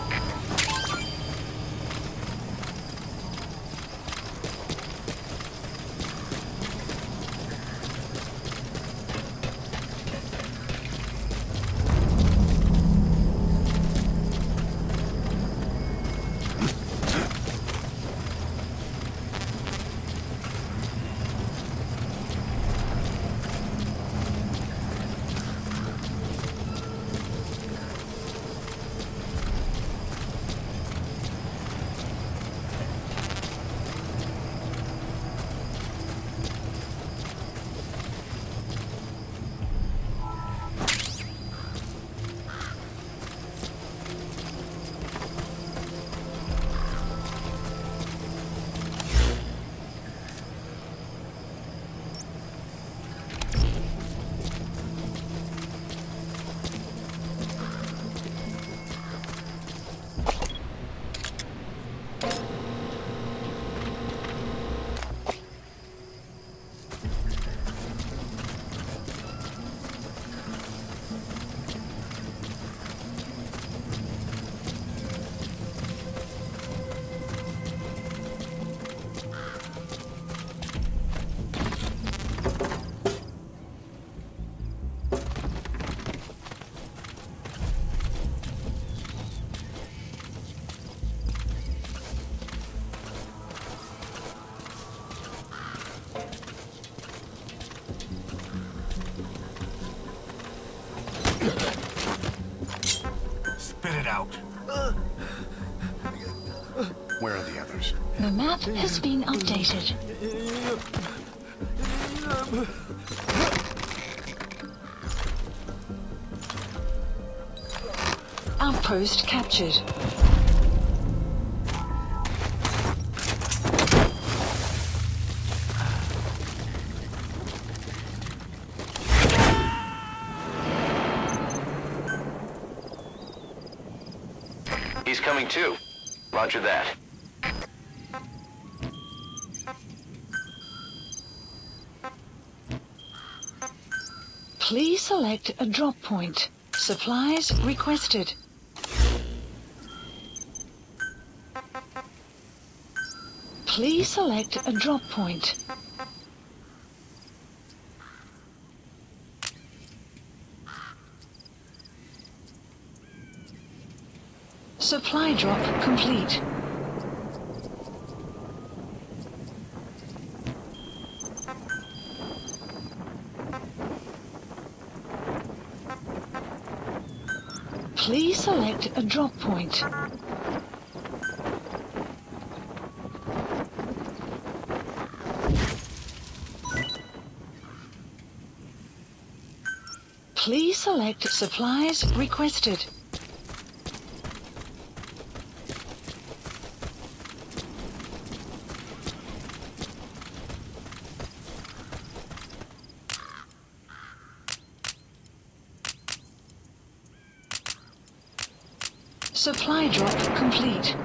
[SPEAKER 3] Spit it out. Where are the others?
[SPEAKER 4] The map has been updated. Outpost captured.
[SPEAKER 1] He's coming too. Roger that.
[SPEAKER 4] Please select a drop point. Supplies requested. Please select a drop point. Supply drop complete. Please select a drop point. Please select supplies requested. Supply drop complete.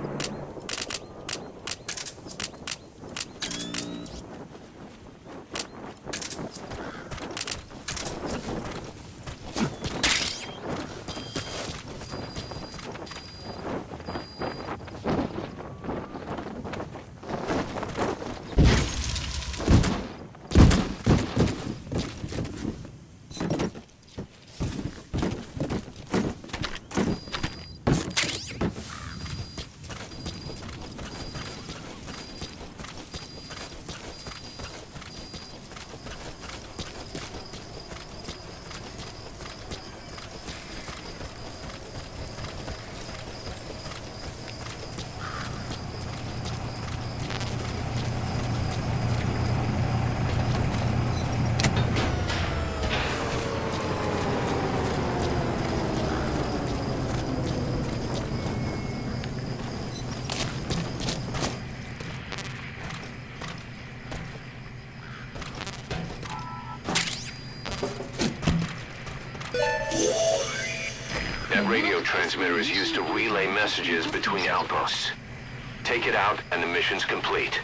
[SPEAKER 1] That radio transmitter is used to relay messages between outposts. Take it out and the mission's complete.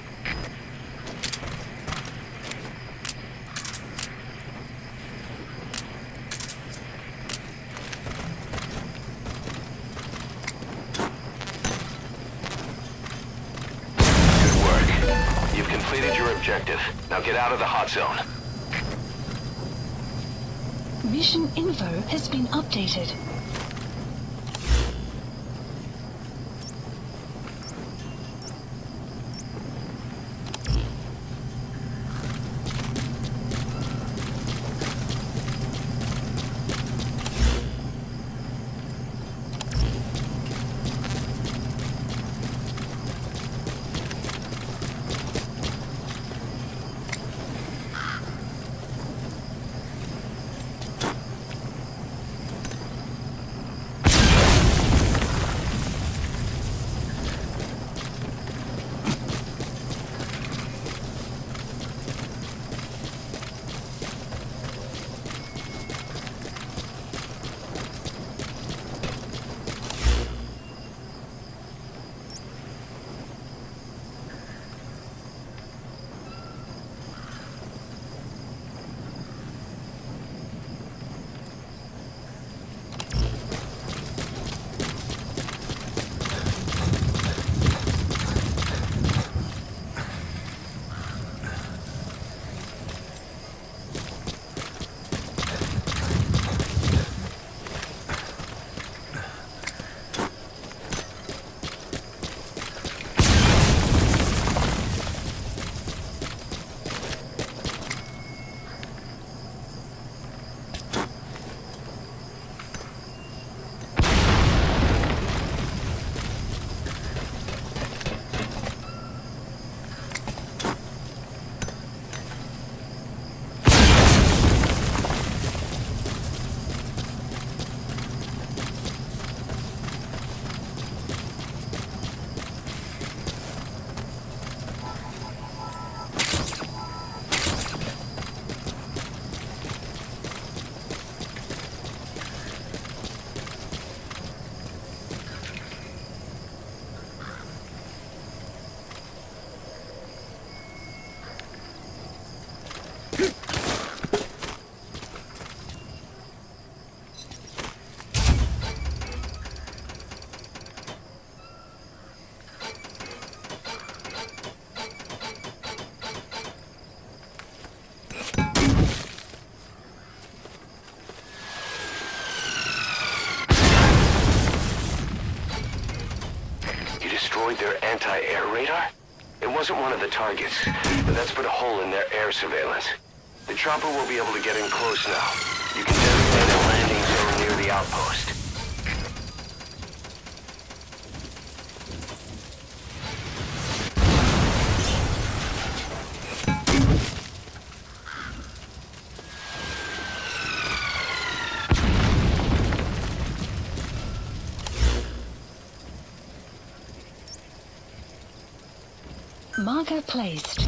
[SPEAKER 1] Good work. You've completed your objective. Now get out of the hot zone.
[SPEAKER 4] Mission info has been updated.
[SPEAKER 1] destroyed their anti-air radar? It wasn't one of the targets, but that's put a hole in their air surveillance. The chopper will be able to get in close now. You can designate a landing zone near the outpost.
[SPEAKER 4] Marker placed.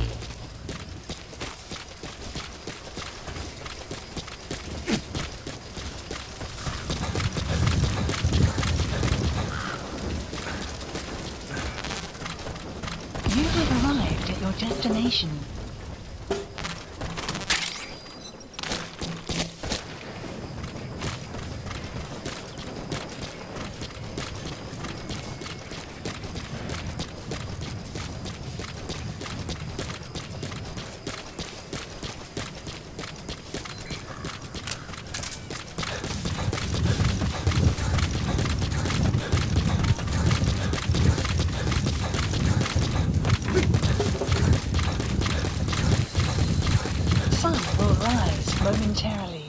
[SPEAKER 4] You have arrived at your destination. Sun will rise momentarily.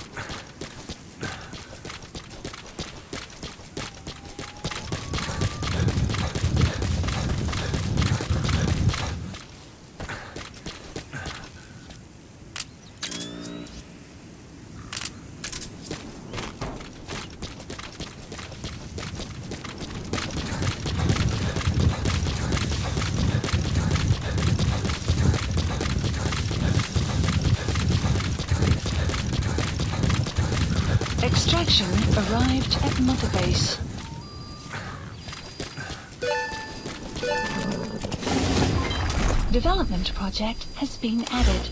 [SPEAKER 4] Extraction arrived at Mother Base. Development project has been added.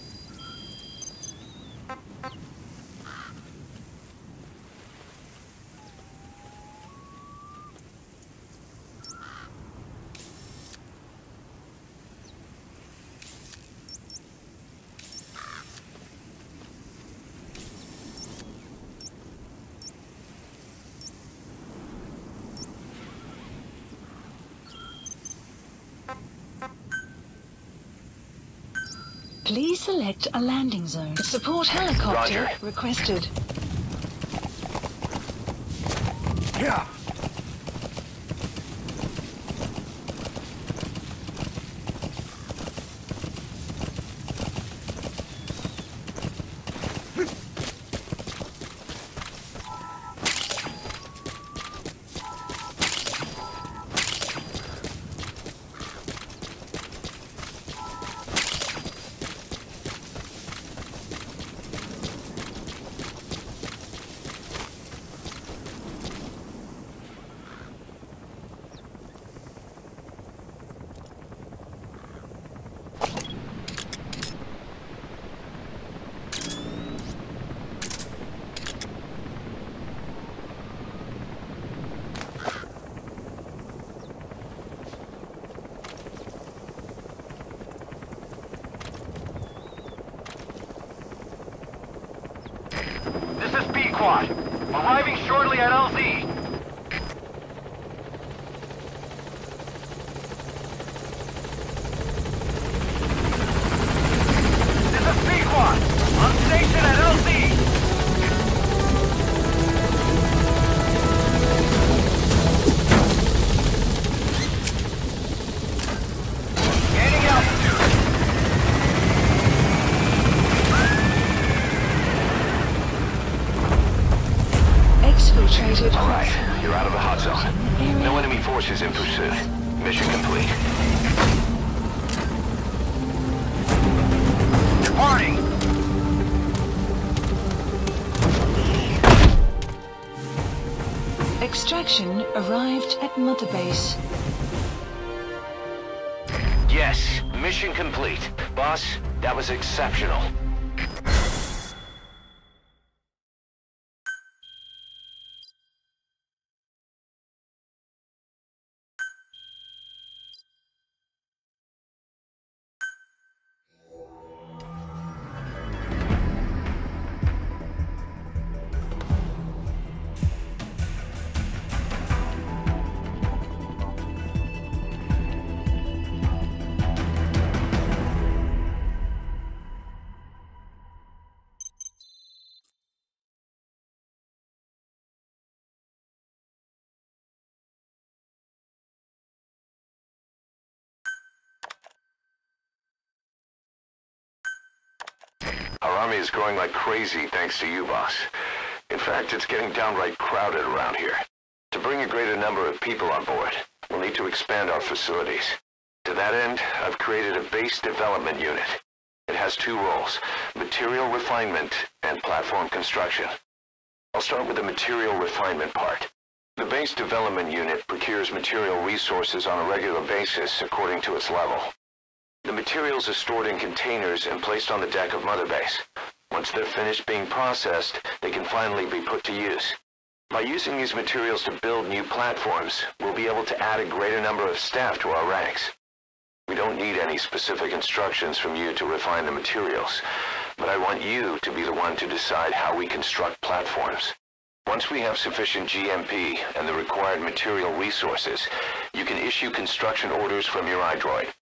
[SPEAKER 4] Please select a landing zone. Support helicopter
[SPEAKER 1] Roger.
[SPEAKER 4] requested.
[SPEAKER 3] Yeah.
[SPEAKER 7] This is Pequod. Arriving shortly at LZ. This is Pequod. On station at LZ. Gaining altitude.
[SPEAKER 4] Exfiltrated.
[SPEAKER 1] All right, you're out of the hot zone. No enemy forces in pursuit. Mission complete.
[SPEAKER 7] Departing.
[SPEAKER 4] Extraction arrived at Mother Base.
[SPEAKER 1] Yes, mission complete. Boss, that was exceptional. army is growing like crazy thanks to you, boss. In fact, it's getting downright crowded around here. To bring a greater number of people on board, we'll need to expand our facilities. To that end, I've created a base development unit. It has two roles, material refinement and platform construction. I'll start with the material refinement part. The base development unit procures material resources on a regular basis according to its level. The materials are stored in containers and placed on the deck of Mother Base. Once they're finished being processed, they can finally be put to use. By using these materials to build new platforms, we'll be able to add a greater number of staff to our ranks. We don't need any specific instructions from you to refine the materials, but I want you to be the one to decide how we construct platforms. Once we have sufficient GMP and the required material resources, you can issue construction orders from your iDroid.